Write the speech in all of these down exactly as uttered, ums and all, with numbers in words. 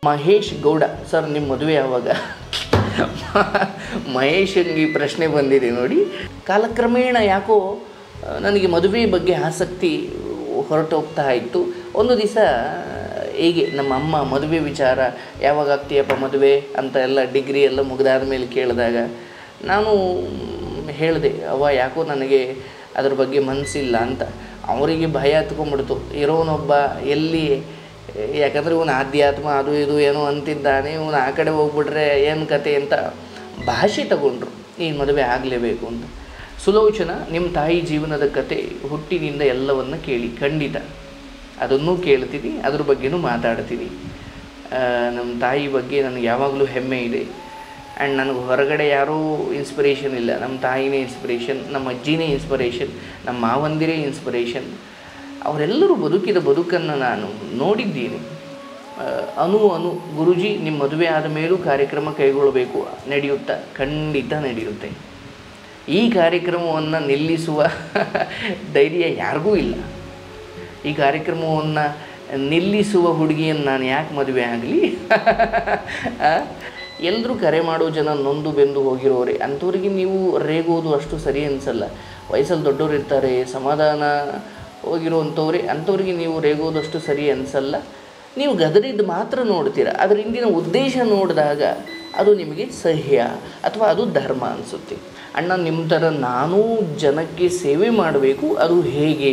Mahesh Gowda sir, ನಿಮ್ಮ ಮದುವೆ ಯಾವಾಗ? ಮಹೇಶನಿಗೆ ಈ ಪ್ರಶ್ನೆ ಬಂದಿದೆ ನೋಡಿ. ಕಾಲಕ್ರಮೇಣ ಯಾಕೋ ನನಗೆ ಮದುವೆ ಬಗ್ಗೆ ಆಸಕ್ತಿ ಹೊರಟೋಗ್ತಾ ಇತ್ತು. ಒಂದು ದಿವಸ ಹೀಗೆ ನಮ್ಮ ಅಮ್ಮ ಮದುವೆ ವಿಚಾರ, ಯಾವಾಗ ಆಗ್ತೀಯಪ್ಪ ಮದುವೆ ಅಂತ ಎಲ್ಲ ಡಿಗ್ರಿ ಎಲ್ಲ ಮುಗಿದಾದ ಮೇಲೆ ಕೇಳಿದಾಗ ನಾನು ಹೇಳಿದೆ, ಅವ್ವ ಯಾಕೋ ನನಗೆ ಅದ್ರ ಬಗ್ಗೆ ಮನಸ್ಸಿಲ್ಲ ಅಂತ. ಅವರಿಗೆ ಭಯ ಹತ್ಕೊಂಡ್ಬಿಡ್ತು, ಇರೋನೊಬ್ಬ ಎಲ್ಲಿ, ಯಾಕಂದರೆ ಇವನು ಆಧ್ಯಾತ್ಮ ಅದು ಇದು ಏನೋ ಅಂತಿದ್ದಾನೆ, ಇವನು ಆ ಕಡೆ ಹೋಗ್ಬಿಟ್ರೆ ಏನು ಕತೆ ಅಂತ ಭಾಷೆ ತಗೊಂಡ್ರು, ಈ ಮದುವೆ ಆಗಲೇಬೇಕು ಅಂತ. ಸುಲೋಚನಾ, ನಿಮ್ಮ ತಾಯಿ ಜೀವನದ ಕತೆ ಹುಟ್ಟಿನಿಂದ ಎಲ್ಲವನ್ನು ಕೇಳಿ, ಖಂಡಿತ ಅದನ್ನೂ ಕೇಳ್ತೀನಿ, ಅದ್ರ ಬಗ್ಗೆನೂ ಮಾತಾಡ್ತೀನಿ. ನಮ್ಮ ತಾಯಿ ಬಗ್ಗೆ ನನಗೆ ಯಾವಾಗಲೂ ಹೆಮ್ಮೆ ಇದೆ. ಆ್ಯಂಡ್ ನನಗೆ ಹೊರಗಡೆ ಯಾರೂ ಇನ್ಸ್ಪಿರೇಷನ್ ಇಲ್ಲ, ನಮ್ಮ ತಾಯಿನೇ ಇನ್ಸ್ಪಿರೇಷನ್, ನಮ್ಮ ಅಜ್ಜಿನೇ ಇನ್ಸ್ಪಿರೇಷನ್, ನಮ್ಮ ಮಾವಂದಿರೇ ಇನ್ಸ್ಪಿರೇಷನ್. ಅವರೆಲ್ಲರೂ ಬದುಕಿದ ಬದುಕನ್ನು ನಾನು ನೋಡಿದ್ದೀನಿ. ಅನು ಅನು ಗುರುಜಿ, ನಿಮ್ಮ ಮದುವೆ ಆದ ಮೇಲೂ ಕಾರ್ಯಕ್ರಮ ಕೈಗೊಳ್ಳಬೇಕು, ನಡೆಯುತ್ತಾ? ಖಂಡಿತ ನಡೆಯುತ್ತೆ. ಈ ಕಾರ್ಯಕ್ರಮವನ್ನು ನಿಲ್ಲಿಸುವ ಧೈರ್ಯ ಯಾರಿಗೂ ಇಲ್ಲ. ಈ ಕಾರ್ಯಕ್ರಮವನ್ನು ನಿಲ್ಲಿಸುವ ಹುಡುಗಿಯನ್ನು ನಾನು ಯಾಕೆ ಮದುವೆ ಆಗಲಿ? ಎಲ್ಲರೂ ಕರೆ ಮಾಡೋ ಜನ ನೊಂದು ಬೆಂದು ಹೋಗಿರೋರೆ, ಅಂಥವ್ರಿಗೆ ನೀವು ರೇಗೋದು ಅಷ್ಟು ಸರಿ ಅನಿಸಲ್ಲ. ವಯಸ್ಸಲ್ಲಿ ದೊಡ್ಡವರು ಇರ್ತಾರೆ, ಸಮಾಧಾನ ಹೋಗಿರೋವಂಥವ್ರೆ, ಅಂಥವ್ರಿಗೆ ನೀವು ರೇಗೋದಷ್ಟು ಸರಿ ಅನಿಸಲ್ಲ. ನೀವು ಗದರಿದ್ದು ಮಾತ್ರ ನೋಡ್ತೀರ, ಅದರ ಹಿಂದಿನ ಉದ್ದೇಶ ನೋಡಿದಾಗ ಅದು ನಿಮಗೆ ಸಹ್ಯ ಅಥವಾ ಅದು ಧರ್ಮ ಅನಿಸುತ್ತೆ. ಅಣ್ಣ, ನಿಮ್ಮ ಥರ ನಾನೂ ಜನಕ್ಕೆ ಸೇವೆ ಮಾಡಬೇಕು, ಅದು ಹೇಗೆ?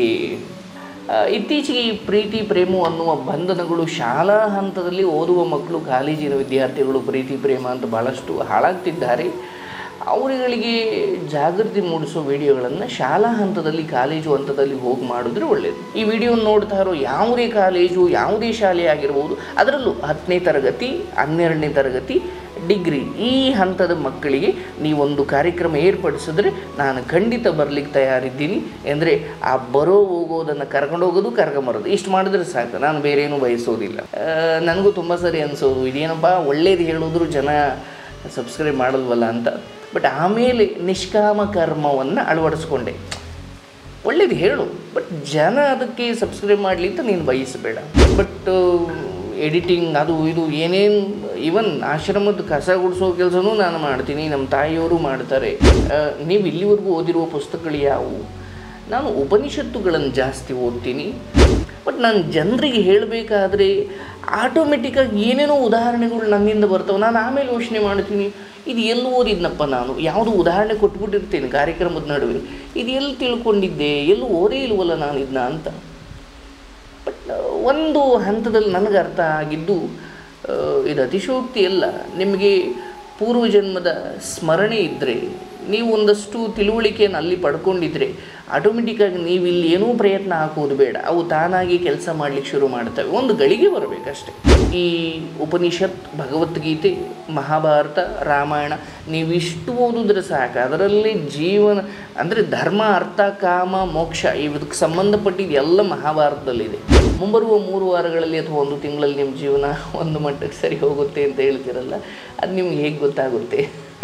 ಇತ್ತೀಚೆಗೆ ಈ ಪ್ರೀತಿ ಪ್ರೇಮ ಅನ್ನುವ ಬಂಧನಗಳು ಶಾಲಾ ಹಂತದಲ್ಲಿ ಓದುವ ಮಕ್ಕಳು, ಕಾಲೇಜಿನ ವಿದ್ಯಾರ್ಥಿಗಳು ಪ್ರೀತಿ ಪ್ರೇಮ ಅಂತ ಭಾಳಷ್ಟು ಹಾಳಾಗ್ತಿದ್ದಾರೆ. ಅವರುಗಳಿಗೆ ಜಾಗೃತಿ ಮೂಡಿಸೋ ವಿಡಿಯೋಗಳನ್ನು ಶಾಲಾ ಹಂತದಲ್ಲಿ, ಕಾಲೇಜು ಹಂತದಲ್ಲಿ ಹೋಗಿ ಮಾಡಿದ್ರೆ ಒಳ್ಳೆಯದು. ಈ ವಿಡಿಯೋ ನೋಡ್ತಾ ಇರೋ ಯಾವುದೇ ಕಾಲೇಜು, ಯಾವುದೇ ಶಾಲೆ ಆಗಿರ್ಬೋದು, ಅದರಲ್ಲೂ ಹತ್ತನೇ ತರಗತಿ, ಹನ್ನೆರಡನೇ ತರಗತಿ, ಡಿಗ್ರಿ ಈ ಹಂತದ ಮಕ್ಕಳಿಗೆ ನೀವೊಂದು ಕಾರ್ಯಕ್ರಮ ಏರ್ಪಡಿಸಿದ್ರೆ ನಾನು ಖಂಡಿತ ಬರಲಿಕ್ಕೆ ತಯಾರಿದ್ದೀನಿ. ಅಂದರೆ ಆ ಬರೋ ಹೋಗೋದನ್ನು ಕರ್ಕೊಂಡು ಹೋಗೋದು, ಕರ್ಕೊಂಬರೋದು, ಇಷ್ಟು ಮಾಡಿದ್ರೆ ಸಾಕು, ನಾನು ಬೇರೇನೂ ಬಯಸೋದಿಲ್ಲ. ನನಗೂ ತುಂಬ ಸರಿ ಅನಿಸೋದು, ಇದೇನಪ್ಪ ಒಳ್ಳೇದು ಹೇಳಿದ್ರು ಜನ ಸಬ್ಸ್ಕ್ರೈಬ್ ಮಾಡಲ್ವಲ್ಲ ಅಂತ. ಬಟ್ ಆಮೇಲೆ ನಿಷ್ಕಾಮ ಕರ್ಮವನ್ನು ಅಳವಡಿಸ್ಕೊಂಡೆ. ಒಳ್ಳೇದು ಹೇಳು, ಬಟ್ ಜನ ಅದಕ್ಕೆ ಸಬ್ಸ್ಕ್ರೈಬ್ ಮಾಡಲಿ ಅಂತ ನೀನು ಬಯಸಬೇಡ. ಬಟ್ ಎಡಿಟಿಂಗ್ ಅದು ಇದು ಏನೇನು, ಈವನ್ ಆಶ್ರಮದ ಕಸ ಗುಡಿಸೋ ಕೆಲಸನೂ ನಾನು ಮಾಡ್ತೀನಿ, ನಮ್ಮ ತಾಯಿಯವರು ಮಾಡ್ತಾರೆ. ನೀವು ಇಲ್ಲಿವರೆಗೂ ಓದಿರುವ ಪುಸ್ತಕಗಳು ಯಾವುವು? ನಾನು ಉಪನಿಷತ್ತುಗಳನ್ನು ಜಾಸ್ತಿ ಓದ್ತೀನಿ. ಬಟ್ ನಾನು ಜನರಿಗೆ ಹೇಳಬೇಕಾದ್ರೆ ಆಟೋಮೆಟಿಕ್ಕಾಗಿ ಏನೇನೋ ಉದಾಹರಣೆಗಳು ನನ್ನಿಂದ ಬರ್ತವೆ. ನಾನು ಆಮೇಲೆ ಯೋಚನೆ ಮಾಡ್ತೀನಿ, ಇದು ಎಲ್ಲಿ ಓದಿದ್ನಪ್ಪ ನಾನು, ಯಾವುದು ಉದಾಹರಣೆ ಕೊಟ್ಬಿಟ್ಟಿರ್ತೀನಿ ಕಾರ್ಯಕ್ರಮದ ನಡುವೆ, ಇದು ಎಲ್ಲಿ ತಿಳ್ಕೊಂಡಿದ್ದೆ, ಎಲ್ಲೂ ಓದೇ ಇಲ್ವಲ್ಲ ನಾನು ಇದನ್ನ ಅಂತ. ಬಟ್ ಒಂದು ಹಂತದಲ್ಲಿ ನನಗೆ ಅರ್ಥ ಆಗಿದ್ದು, ಇದು ಅತಿಶಯೋಕ್ತಿ ಅಲ್ಲ, ನಿಮಗೆ ಪೂರ್ವಜನ್ಮದ ಸ್ಮರಣೆ ಇದ್ದರೆ, ನೀವು ಒಂದಷ್ಟು ತಿಳುವಳಿಕೆಯನ್ನು ಅಲ್ಲಿ ಪಡ್ಕೊಂಡಿದ್ರೆ ಆಟೋಮೆಟಿಕ್ಕಾಗಿ ನೀವು ಇಲ್ಲಿ ಏನೂ ಪ್ರಯತ್ನ ಹಾಕೋದು ಬೇಡ, ಅವು ತಾನಾಗಿ ಕೆಲಸ ಮಾಡಲಿಕ್ಕೆ ಶುರು ಮಾಡ್ತವೆ. ಒಂದು ಗಳಿಗೆ ಬರಬೇಕಷ್ಟೆ. ಈ ಉಪನಿಷತ್, ಭಗವದ್ಗೀತೆ, ಮಹಾಭಾರತ, ರಾಮಾಯಣ ನೀವಿಷ್ಟು ಓದಿದ್ರೆ ಸಾಕು. ಅದರಲ್ಲಿ ಜೀವನ ಅಂದರೆ ಧರ್ಮ, ಅರ್ಥ, ಕಾಮ, ಮೋಕ್ಷ ಇವಕ್ಕೆ ಸಂಬಂಧಪಟ್ಟಿದ್ದು ಎಲ್ಲ ಮಹಾಭಾರತದಲ್ಲಿದೆ. ಮುಂಬರುವ ಮೂರು ವಾರಗಳಲ್ಲಿ ಅಥವಾ ಒಂದು ತಿಂಗಳಲ್ಲಿ ನಿಮ್ಮ ಜೀವನ ಒಂದು ಮಟ್ಟಕ್ಕೆ ಸರಿ ಹೋಗುತ್ತೆ ಅಂತ ಹೇಳ್ತಿರಲ್ಲ, ಅದು ನಿಮ್ಗೆ ಹೇಗೆ ಗೊತ್ತಾಗುತ್ತೆ?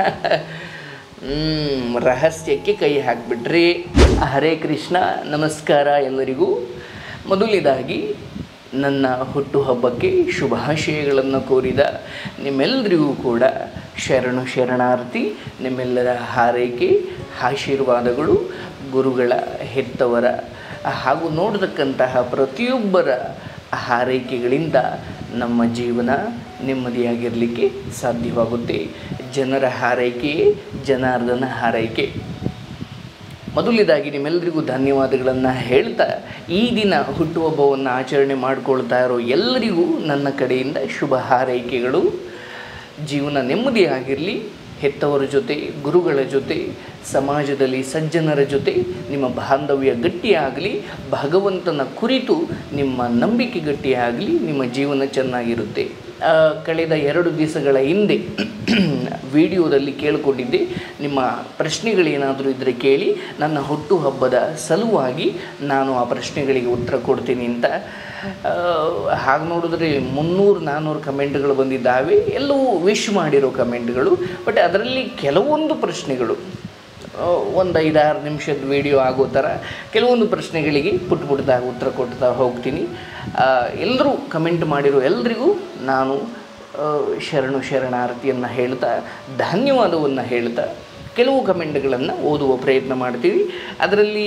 ರಹಸ್ಯಕ್ಕೆ ಕೈ ಹಾಕಿಬಿಟ್ರಿ. ಹರೇ ಕೃಷ್ಣ, ನಮಸ್ಕಾರ ಎಲ್ಲರಿಗೂ. ಮೊದಲನೇದಾಗಿ ನನ್ನ ಹುಟ್ಟುಹಬ್ಬಕ್ಕೆ ಶುಭಾಶಯಗಳನ್ನು ಕೋರಿದ ನಿಮ್ಮೆಲ್ಲರಿಗೂ ಕೂಡ ಶರಣು ಶರಣಾರ್ಥಿ. ನಿಮ್ಮೆಲ್ಲರ ಹಾರೈಕೆ, ಆಶೀರ್ವಾದಗಳು, ಗುರುಗಳ, ಹೆತ್ತವರ ಹಾಗೂ ನೋಡತಕ್ಕಂತಹ ಪ್ರತಿಯೊಬ್ಬರ ಹಾರೈಕೆಗಳಿಂದ ನಮ್ಮ ಜೀವನ ನೆಮ್ಮದಿಯಾಗಿರಲಿಕ್ಕೆ ಸಾಧ್ಯವಾಗುತ್ತೆ. ಜನರ ಹಾರೈಕೆಯೇ ಜನಾರ್ದನ ಹಾರೈಕೆ. ಮೊದಲನೇದಾಗಿ ನಿಮ್ಮೆಲ್ಲರಿಗೂ ಧನ್ಯವಾದಗಳನ್ನು ಹೇಳ್ತಾ, ಈ ದಿನ ಹುಟ್ಟುಹಬ್ಬವನ್ನು ಆಚರಣೆ ಮಾಡಿಕೊಳ್ತಾ ಇರೋ ಎಲ್ಲರಿಗೂ ನನ್ನ ಕಡೆಯಿಂದ ಶುಭ ಹಾರೈಕೆಗಳು. ಜೀವನ ನೆಮ್ಮದಿಯಾಗಿರಲಿ, ಹೆತ್ತವರ ಜೊತೆ, ಗುರುಗಳ ಜೊತೆ, ಸಮಾಜದಲ್ಲಿ ಸಜ್ಜನರ ಜೊತೆ ನಿಮ್ಮ ಬಾಂಧವ್ಯ ಗಟ್ಟಿಯಾಗಲಿ, ಭಗವಂತನ ಕುರಿತು ನಿಮ್ಮ ನಂಬಿಕೆ ಗಟ್ಟಿಯಾಗಲಿ, ನಿಮ್ಮ ಜೀವನ ಚೆನ್ನಾಗಿರುತ್ತೆ. ಕಳೆದ ಎರಡು ದಿವಸಗಳ ಹಿಂದೆ ವಿಡಿಯೋದಲ್ಲಿ ಕೇಳಿಕೊಂಡಿದ್ದೆ, ನಿಮ್ಮ ಪ್ರಶ್ನೆಗಳೇನಾದರೂ ಇದ್ದರೆ ಕೇಳಿ, ನನ್ನ ಹುಟ್ಟುಹಬ್ಬದ ಸಲುವಾಗಿ ನಾನು ಆ ಪ್ರಶ್ನೆಗಳಿಗೆ ಉತ್ತರ ಕೊಡ್ತೀನಿ ಅಂತ. ಹಾಗೆ ನೋಡಿದ್ರೆ ಮುನ್ನೂರು ನಾನ್ನೂರು ಕಮೆಂಟ್ಗಳು ಬಂದಿದ್ದಾವೆ, ಎಲ್ಲವೂ ವಿಶ್ ಮಾಡಿರೋ ಕಮೆಂಟ್ಗಳು. ಬಟ್ ಅದರಲ್ಲಿ ಕೆಲವೊಂದು ಪ್ರಶ್ನೆಗಳು ಒಂದು ಐದಾರು ನಿಮಿಷದ ವಿಡಿಯೋ ಆಗೋ ಥರ ಕೆಲವೊಂದು ಪ್ರಶ್ನೆಗಳಿಗೆ ಪುಟ್ಟ ಪುಟ್ಟದಾಗಿ ಉತ್ತರ ಕೊಡ್ತಾ ಹೋಗ್ತೀನಿ. ಎಲ್ಲರೂ ಕಮೆಂಟ್ ಮಾಡಿರೋ ಎಲ್ರಿಗೂ ನಾನು ಶರಣು ಶರಣಾರ್ಥಿಯನ್ನು ಹೇಳ್ತಾ ಧನ್ಯವಾದವನ್ನು ಹೇಳ್ತಾ ಕೆಲವು ಕಮೆಂಟ್ಗಳನ್ನು ಓದುವ ಪ್ರಯತ್ನ ಮಾಡ್ತೀವಿ. ಅದರಲ್ಲಿ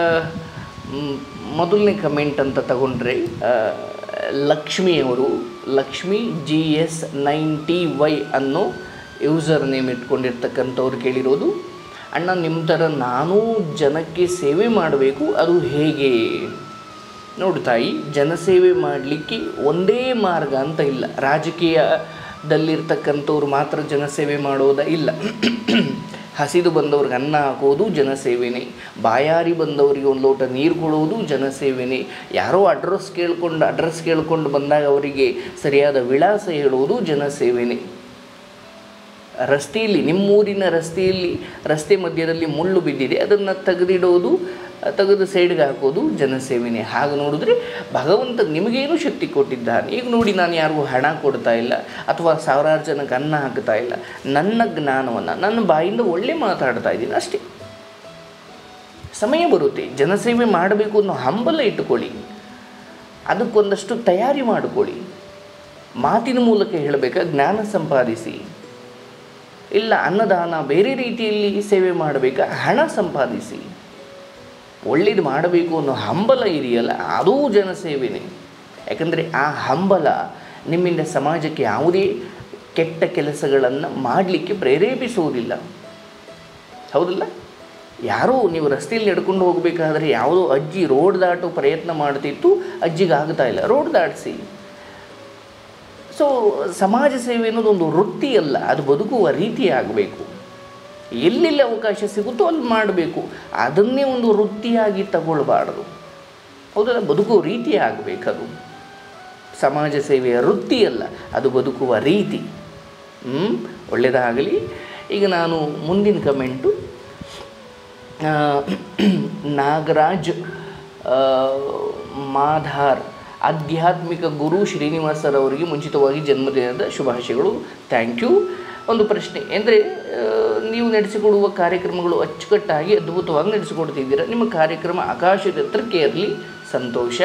ಮೊದಲನೇ ಕಮೆಂಟ್ ಅಂತ ತಗೊಂಡ್ರೆ ಲಕ್ಷ್ಮಿಯವರು, Lakshmi G S nine T Y ಅನ್ನೋ ಯೂಸರ್ ನೇಮ್ ಇಟ್ಕೊಂಡಿರ್ತಕ್ಕಂಥವ್ರು ಕೇಳಿರೋದು, ಅಣ್ಣ ನಿಮ್ಮ ಥರ ನಾನೂ ಜನಕ್ಕೆ ಸೇವೆ ಮಾಡಬೇಕು, ಅದು ಹೇಗೆ? ನೋಡು ತಾಯಿ, ಜನಸೇವೆ ಮಾಡಲಿಕ್ಕೆ ಒಂದೇ ಮಾರ್ಗ ಅಂತ ಇಲ್ಲ. ರಾಜಕೀಯದಲ್ಲಿರ್ತಕ್ಕಂಥವ್ರು ಮಾತ್ರ ಜನಸೇವೆ ಮಾಡೋದ ಇಲ್ಲ. ಹಸಿದು ಬಂದವ್ರಿಗೆ ಅನ್ನ ಹಾಕೋದು ಜನಸೇವೆನೇ, ಬಾಯಾರಿ ಬಂದವರಿಗೆ ಒಂದು ಲೋಟ ನೀರು ಕೊಡೋದು ಜನಸೇವೆನೇ, ಯಾರೋ ಅಡ್ರೆಸ್ ಕೇಳ್ಕೊಂಡು ಅಡ್ರೆಸ್ ಕೇಳ್ಕೊಂಡು ಬಂದಾಗ ಅವರಿಗೆ ಸರಿಯಾದ ವಿಳಾಸ ಹೇಳೋದು ಜನಸೇವೆನೇ. ರಸ್ತೆಯಲ್ಲಿ, ನಿಮ್ಮೂರಿನ ರಸ್ತೆಯಲ್ಲಿ ರಸ್ತೆ ಮಧ್ಯದಲ್ಲಿ ಮುಳ್ಳು ಬಿದ್ದಿದೆ, ಅದನ್ನು ತೆಗೆದಿಡೋದು, ತೆಗೆದು ಸೈಡ್ಗೆ ಹಾಕೋದು ಜನಸೇವೆನೇ. ಹಾಗೆ ನೋಡಿದ್ರೆ ಭಗವಂತ ನಿಮಗೇನು ಶಕ್ತಿ ಕೊಟ್ಟಿದ್ದಾನೆ. ಈಗ ನೋಡಿ, ನಾನು ಯಾರಿಗೂ ಹಣ ಕೊಡ್ತಾ ಇಲ್ಲ ಅಥವಾ ಸಾವಿರಾರು ಜನಕ್ಕೆ ಅನ್ನ ಹಾಕ್ತಾ ಇಲ್ಲ, ನನ್ನ ಜ್ಞಾನವನ್ನು ನನ್ನ ಬಾಯಿಂದ ಒಳ್ಳೆ ಮಾತಾಡ್ತಾ ಇದ್ದೀನಿ ಅಷ್ಟೇ. ಸಮಯ ಬರುತ್ತೆ, ಜನಸೇವೆ ಮಾಡಬೇಕು ಅನ್ನೋ ಹಂಬಲ ಇಟ್ಟುಕೊಳ್ಳಿ, ಅದಕ್ಕೊಂದಷ್ಟು ತಯಾರಿ ಮಾಡಿಕೊಳ್ಳಿ. ಮಾತಿನ ಮೂಲಕ ಹೇಳಬೇಕಾ, ಜ್ಞಾನ ಸಂಪಾದಿಸಿ. ಇಲ್ಲ ಅನ್ನದಾನ ಬೇರೆ ರೀತಿಯಲ್ಲಿ ಸೇವೆ ಮಾಡಬೇಕಾ, ಹಣ ಸಂಪಾದಿಸಿ. ಒಳ್ಳೇದು ಮಾಡಬೇಕು ಅನ್ನೋ ಹಂಬಲ ಇದೆಯಲ್ಲ, ಅದೂ ಜನಸೇವೆನೇ. ಯಾಕಂದರೆ ಆ ಹಂಬಲ ನಿಮ್ಮಿಂದ ಸಮಾಜಕ್ಕೆ ಯಾವುದೇ ಕೆಟ್ಟ ಕೆಲಸಗಳನ್ನು ಮಾಡಲಿಕ್ಕೆ ಪ್ರೇರೇಪಿಸುವುದಿಲ್ಲ. ಹೌದಲ್ಲ? ಯಾರೋ ನೀವು ರಸ್ತೆಯಲ್ಲಿ ನಡ್ಕೊಂಡು ಹೋಗಬೇಕಾದ್ರೆ ಯಾವುದೋ ಅಜ್ಜಿ ರೋಡ್ ದಾಟೋ ಪ್ರಯತ್ನ ಮಾಡ್ತಿತ್ತು, ಅಜ್ಜಿಗೆ ಆಗ್ತಾ ಇಲ್ಲ, ರೋಡ್ ದಾಟಿಸಿ. ಸೊ ಸಮಾಜ ಸೇವೆ ಅನ್ನೋದು ಒಂದು ವೃತ್ತಿ ಅಲ್ಲ, ಅದು ಬದುಕುವ ರೀತಿ ಆಗಬೇಕು. ಎಲ್ಲೆಲ್ಲಿ ಅವಕಾಶ ಸಿಗುತ್ತೋ ಅಲ್ಲಿ ಮಾಡಬೇಕು, ಅದನ್ನೇ ಒಂದು ವೃತ್ತಿಯಾಗಿ ತಗೊಳ್ಬಾರ್ದು. ಹೌದಲ್ಲ? ಬದುಕುವ ರೀತಿ ಆಗಬೇಕದು. ಸಮಾಜ ಸೇವೆಯ ವೃತ್ತಿ ಅಲ್ಲ, ಅದು ಬದುಕುವ ರೀತಿ. ಹ್ಞೂ ಒಳ್ಳೆಯದಾಗಲಿ. ಈಗ ನಾನು ಮುಂದಿನ ಕಮೆಂಟು ನಾಗರಾಜ್ ಮಾಧಾರ್, ಆಧ್ಯಾತ್ಮಿಕ ಗುರು ಶ್ರೀನಿವಾಸರವರಿಗೆ ಮುಂಚಿತವಾಗಿ ಜನ್ಮದಿನದ ಶುಭಾಶಯಗಳು. Thank you. ಒಂದು ಪ್ರಶ್ನೆ ಅಂದರೆ, ನೀವು ನಡೆಸಿಕೊಡುವ ಕಾರ್ಯಕ್ರಮಗಳು ಅಚ್ಚುಕಟ್ಟಾಗಿ ಅದ್ಭುತವಾಗಿ ನಡೆಸಿಕೊಡ್ತಿದ್ದೀರಾ. ನಿಮ್ಮ ಕಾರ್ಯಕ್ರಮ ಆಕಾಶದ ಎತ್ತರಕ್ಕೆ ಇರಲಿ, ಸಂತೋಷ.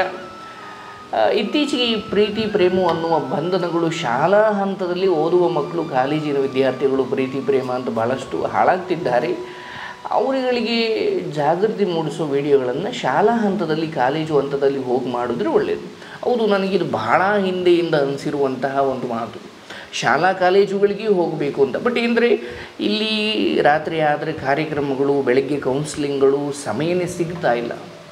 ಇತ್ತೀಚೆಗೆ ಈ ಪ್ರೀತಿ ಪ್ರೇಮ ಅನ್ನುವ ಬಂಧನಗಳು ಶಾಲಾ ಹಂತದಲ್ಲಿ ಓದುವ ಮಕ್ಕಳು, ಕಾಲೇಜಿನ ವಿದ್ಯಾರ್ಥಿಗಳು ಪ್ರೀತಿ ಪ್ರೇಮ ಅಂತ ಭಾಳಷ್ಟು ಹಾಳಾಗ್ತಿದ್ದಾರೆ. ಅವರುಗಳಿಗೆ ಜಾಗೃತಿ ಮೂಡಿಸೋ ವಿಡಿಯೋಗಳನ್ನು ಶಾಲಾ ಹಂತದಲ್ಲಿ, ಕಾಲೇಜು ಹಂತದಲ್ಲಿ ಹೋಗಿ ಮಾಡಿದ್ರೆ ಒಳ್ಳೆಯದು. ಹೌದು, ನನಗಿದು ಭಾಳ ಹಿಂದೆಯಿಂದ ಅನಿಸಿರುವಂತಹ ಒಂದು ಮಾತು, ಶಾಲಾ ಕಾಲೇಜುಗಳಿಗೆ ಹೋಗಬೇಕು ಅಂತ. ಬಟ್ ಏನಂದರೆ ಇಲ್ಲಿ ರಾತ್ರಿ ಆದರೆ ಕಾರ್ಯಕ್ರಮಗಳು, ಬೆಳಗ್ಗೆ ಕೌನ್ಸಿಲಿಂಗ್ಗಳು, ಸಮಯನೇ ಸಿಗ್ತಾ ಇಲ್ಲ.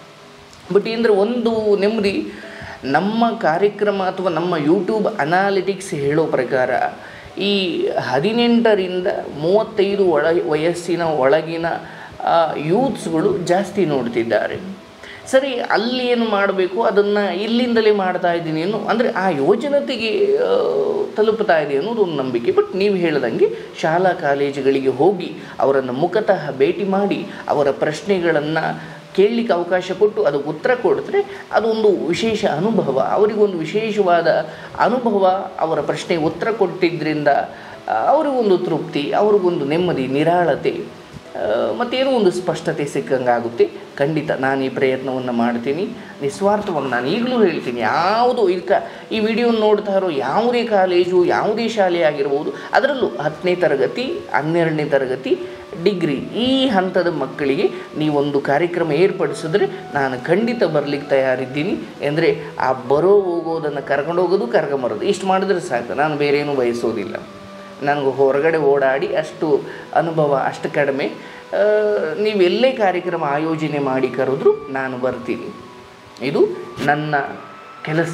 ಬಟ್ ಏನಂದರೆ ಒಂದು ನೆಮ್ಮದಿ, ನಮ್ಮ ಕಾರ್ಯಕ್ರಮ ಅಥವಾ ನಮ್ಮ ಯೂಟ್ಯೂಬ್ ಅನಾಲಿಟಿಕ್ಸ್ ಹೇಳೋ ಪ್ರಕಾರ ಈ ಹದಿನೆಂಟರಿಂದ ಮೂವತ್ತೈದು ಒಳ ವಯಸ್ಸಿನ ಒಳಗಿನ ಯೂತ್ಸ್ಗಳು ಜಾಸ್ತಿ ನೋಡ್ತಿದ್ದಾರೆ. ಸರಿ, ಅಲ್ಲಿ ಏನು ಮಾಡಬೇಕು ಅದನ್ನು ಇಲ್ಲಿಂದಲೇ ಮಾಡ್ತಾ ಇದ್ದೀನಿ ಏನು ಅಂದರೆ ಆ ಯೋಜನೆಗೆ ತಲುಪ್ತಾ ಇದೆ ಅನ್ನೋದು ಒಂದು ನಂಬಿಕೆ. ಬಟ್ ನೀವು ಹೇಳ್ದಂಗೆ ಶಾಲಾ ಕಾಲೇಜುಗಳಿಗೆ ಹೋಗಿ ಅವರನ್ನು ಮುಖತಃ ಭೇಟಿ ಮಾಡಿ ಅವರ ಪ್ರಶ್ನೆಗಳನ್ನು ಕೇಳಲಿಕ್ಕೆ ಅವಕಾಶ ಕೊಟ್ಟು ಅದಕ್ಕೆ ಉತ್ತರ ಕೊಡಿದ್ರೆ ಅದೊಂದು ವಿಶೇಷ ಅನುಭವ, ಅವರಿಗೊಂದು ವಿಶೇಷವಾದ ಅನುಭವ. ಅವರ ಪ್ರಶ್ನೆಗೆ ಉತ್ತರ ಕೊಟ್ಟಿದ್ದರಿಂದ ಅವರಿಗೊಂದು ತೃಪ್ತಿ, ಅವ್ರಿಗೊಂದು ನೆಮ್ಮದಿ, ನಿರಾಳತೆ, ಮತ್ತೇನೋ ಒಂದು ಸ್ಪಷ್ಟತೆ ಸಿಕ್ಕಂಗಾಗುತ್ತೆ. ಖಂಡಿತ ನಾನು ಈ ಪ್ರಯತ್ನವನ್ನು ಮಾಡ್ತೀನಿ, ನಿಸ್ವಾರ್ಥವಾಗಿ. ನಾನು ಈಗಲೂ ಹೇಳ್ತೀನಿ, ಯಾವುದು ಇದಕ್ಕೆ ಈ ವಿಡಿಯೋ ನೋಡ್ತಾ ಇರೋ ಯಾವುದೇ ಕಾಲೇಜು, ಯಾವುದೇ ಶಾಲೆ ಆಗಿರ್ಬೋದು, ಅದರಲ್ಲೂ ಹತ್ತನೇ ತರಗತಿ, ಹನ್ನೆರಡನೇ ತರಗತಿ, ಡಿಗ್ರಿ ಈ ಹಂತದ ಮಕ್ಕಳಿಗೆ ನೀವೊಂದು ಕಾರ್ಯಕ್ರಮ ಏರ್ಪಡಿಸಿದ್ರೆ ನಾನು ಖಂಡಿತ ಬರಲಿಕ್ಕೆ ತಯಾರಿದ್ದೀನಿ. ಅಂದರೆ ಆ ಬರೋ ಹೋಗೋದನ್ನು ಕರ್ಕೊಂಡು ಹೋಗೋದು, ಕರ್ಕೊಂಬರೋದು, ಇಷ್ಟು ಮಾಡಿದ್ರೆ ಸಾಕು. ನಾನು ಬೇರೇನೂ ಬಯಸೋದಿಲ್ಲ. ನನಗೆ ಹೊರಗಡೆ ಓಡಾಡಿ ಅಷ್ಟು ಅನುಭವ ಅಷ್ಟು ಕಡಿಮೆ. ನೀವೆಲ್ಲೇ ಕಾರ್ಯಕ್ರಮ ಆಯೋಜನೆ ಮಾಡಿ ಕರೆದ್ರು ನಾನು ಬರ್ತೀನಿ. ಇದು ನನ್ನ ಕೆಲಸ.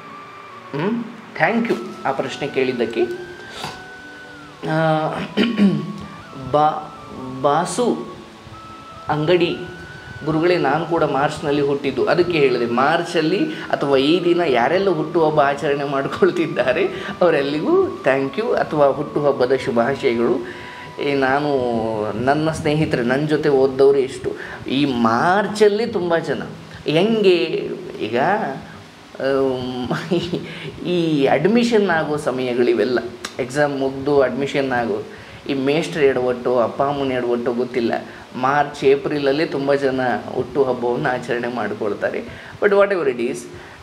ಹ್ಞೂ ಥ್ಯಾಂಕ್ ಯು ಆ ಪ್ರಶ್ನೆ ಕೇಳಿದ್ದಕ್ಕೆ. ಬಾ ಬಾಸು ಅಂಗಡಿ ಗುರುಗಳೇ, ನಾನು ಕೂಡ ಮಾರ್ಚ್ನಲ್ಲಿ ಹುಟ್ಟಿದ್ದು, ಅದಕ್ಕೆ ಹೇಳಿದೆ ಮಾರ್ಚಲ್ಲಿ ಅಥವಾ ಈ ದಿನ ಯಾರೆಲ್ಲ ಹುಟ್ಟುಹಬ್ಬ ಆಚರಣೆ ಮಾಡಿಕೊಳ್ತಿದ್ದಾರೆ ಅವರೆಲ್ಲಿಗೂ ಥ್ಯಾಂಕ್ ಯು ಅಥವಾ ಹುಟ್ಟುಹಬ್ಬದ ಶುಭಾಶಯಗಳು. ನಾನು ನನ್ನ ಸ್ನೇಹಿತರು, ನನ್ನ ಜೊತೆ ಓದ್ದವರು ಎಷ್ಟು ಈ ಮಾರ್ಚಲ್ಲಿ ತುಂಬ ಜನ ಹೆಂಗೆ ಈಗ ಈ ಅಡ್ಮಿಷನ್ ಆಗೋ ಸಮಯಗಳಿವೆಲ್ಲ, ಎಕ್ಸಾಮ್ ಮುಗಿದು ಅಡ್ಮಿಷನ್ ಆಗೋ ಈ ಮೇಷ್ಟ್ರ ಎಡವಟ್ಟು, ಅಪ್ಪ ಅಮ್ಮನ ಎಡವಟ್ಟು ಗೊತ್ತಿಲ್ಲ. ಮಾರ್ಚ್ ಏಪ್ರಿಲಲ್ಲೇ ತುಂಬ ಜನ ಹುಟ್ಟುಹಬ್ಬವನ್ನು ಆಚರಣೆ ಮಾಡಿಕೊಳ್ತಾರೆ. But whatever it is,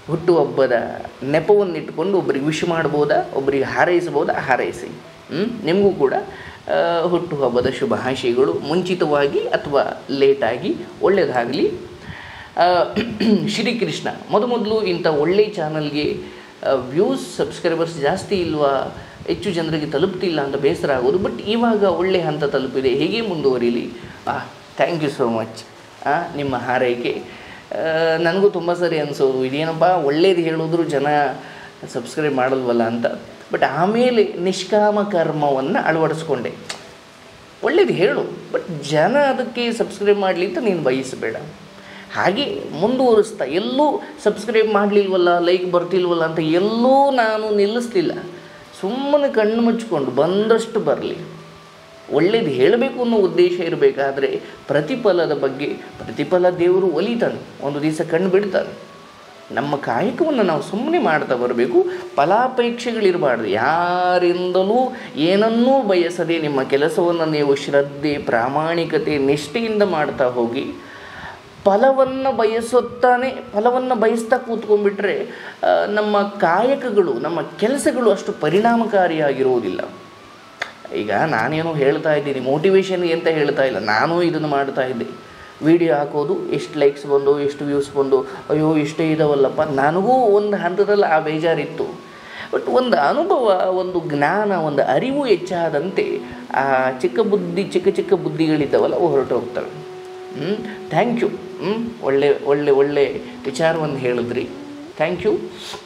ಹುಟ್ಟುಹಬ್ಬದ ನೆಪವನ್ನಿಟ್ಟುಕೊಂಡು ಒಬ್ಬರಿಗೆ ವಿಶ್ ಮಾಡ್ಬೋದಾ, ಒಬ್ಬರಿಗೆ ಹಾರೈಸ್ಬೋದಾ? ಹಾರೈಸಿ. ನಿಮಗೂ ಕೂಡ ಹುಟ್ಟುಹಬ್ಬದ ಶುಭಾಶಯಗಳು, ಮುಂಚಿತವಾಗಿ ಅಥವಾ ಲೇಟಾಗಿ ಒಳ್ಳೆಯದಾಗಲಿ. ಶ್ರೀಕೃಷ್ಣ. ಮೊದಮೊದಲು ಇಂಥ ಒಳ್ಳೆಯ ಚಾನಲ್ಗೆ ವ್ಯೂಸ್, ಸಬ್ಸ್ಕ್ರೈಬರ್ಸ್ ಜಾಸ್ತಿ ಇಲ್ವಾ, ಹೆಚ್ಚು ಜನರಿಗೆ ತಲುಪ್ತಿಲ್ಲ ಅಂತ ಬೇಸರ ಆಗೋದು. ಬಟ್ ಇವಾಗ ಒಳ್ಳೆ ಹಂತ ತಲುಪಿದೆ, ಹೇಗೆ ಮುಂದುವರಿಲಿ. Thank you so much. ನಿಮ್ಮ ಹಾರೈಕೆ ನನಗೂ ತುಂಬ ಸರಿ ಅನಿಸೋದು, ಇದೇನಪ್ಪ ಒಳ್ಳೇದು ಹೇಳಿದ್ರು ಜನ ಸಬ್ಸ್ಕ್ರೈಬ್ ಮಾಡಲ್ವಲ್ಲ ಅಂತ. ಬಟ್ ಆಮೇಲೆ ನಿಷ್ಕಾಮ ಕರ್ಮವನ್ನು ಅಳವಡಿಸ್ಕೊಂಡೆ. ಒಳ್ಳೇದು ಹೇಳು, ಬಟ್ ಜನ ಅದಕ್ಕೆ ಸಬ್ಸ್ಕ್ರೈಬ್ ಮಾಡಲಿ ಅಂತ ನೀನು ಬಯಸಬೇಡ. ಹಾಗೆ ಮುಂದುವರಿಸ್ತಾ, ಎಲ್ಲೂ ಸಬ್ಸ್ಕ್ರೈಬ್ ಮಾಡಲಿಲ್ವಲ್ಲ, ಲೈಕ್ ಬರ್ತಿಲ್ವಲ್ಲ ಅಂತ ಎಲ್ಲೂ ನಾನು ನಿಲ್ಲಿಸಲಿಲ್ಲ. ಸುಮ್ಮನೆ ಕಣ್ಣು ಮುಚ್ಕೊಂಡು ಬಂದಷ್ಟು ಬರಲಿ. ಒಳ್ಳೇದು ಹೇಳಬೇಕು ಅನ್ನೋ ಉದ್ದೇಶ ಇರಬೇಕಾದ್ರೆ ಪ್ರತಿಫಲದ ಬಗ್ಗೆ, ಪ್ರತಿಫಲ ದೇವರು ಒಲಿತಾನೆ, ಒಂದು ದಿವಸ ಕಣ್ಣು ಬಿಡ್ತಾನೆ. ನಮ್ಮ ಕಾಯಕವನ್ನು ನಾವು ಸುಮ್ಮನೆ ಮಾಡ್ತಾ ಬರಬೇಕು, ಫಲಾಪೇಕ್ಷೆಗಳಿರಬಾರ್ದು. ಯಾರಿಂದಲೂ ಏನನ್ನೂ ಬಯಸದೆ ನಿಮ್ಮ ಕೆಲಸವನ್ನು ನೀವು ಶ್ರದ್ಧೆ, ಪ್ರಾಮಾಣಿಕತೆ, ನಿಷ್ಠೆಯಿಂದ ಮಾಡ್ತಾ ಹೋಗಿ. ಫಲವನ್ನು ಬಯಸುತ್ತಾನೆ, ಫಲವನ್ನು ಬಯಸ್ತಾ ಕೂತ್ಕೊಂಡ್ಬಿಟ್ರೆ ನಮ್ಮ ಕಾಯಕಗಳು, ನಮ್ಮ ಕೆಲಸಗಳು ಅಷ್ಟು ಪರಿಣಾಮಕಾರಿಯಾಗಿರುವುದಿಲ್ಲ. ಈಗ ನಾನೇನೋ ಹೇಳ್ತಾ ಇದ್ದೀನಿ, ಮೋಟಿವೇಶನ್ ಅಂತ ಹೇಳ್ತಾ ಇಲ್ಲ, ನಾನು ಇದನ್ನು ಮಾಡ್ತಾ ಇದ್ದೆ. ವಿಡಿಯೋ ಹಾಕೋದು, ಎಷ್ಟು ಲೈಕ್ಸ್ ಬಂದು, ಎಷ್ಟು ವ್ಯೂಸ್ ಬಂದು, ಅಯ್ಯೋ ಇಷ್ಟೇ ಇದಾವಲ್ಲಪ್ಪ. ನನಗೂ ಒಂದು ಹಂತದಲ್ಲಿ ಆ ಬೇಜಾರಿತ್ತು. ಬಟ್ ಒಂದು ಅನುಭವ, ಒಂದು ಜ್ಞಾನ, ಒಂದು ಅರಿವು ಹೆಚ್ಚಾದಂತೆ ಆ ಚಿಕ್ಕ ಬುದ್ಧಿ ಚಿಕ್ಕ ಚಿಕ್ಕ ಬುದ್ಧಿಗಳಿದ್ದಾವಲ್ಲ ಅವು ಹೊರಟು ಹೋಗ್ತವೆ. ಹ್ಞೂ ಥ್ಯಾಂಕ್ ಯು. ಹ್ಞೂ ಒಳ್ಳೆ ಒಳ್ಳೆ ಒಳ್ಳೆ ವಿಚಾರವನ್ನು ಹೇಳಿದ್ರಿ. Thank you.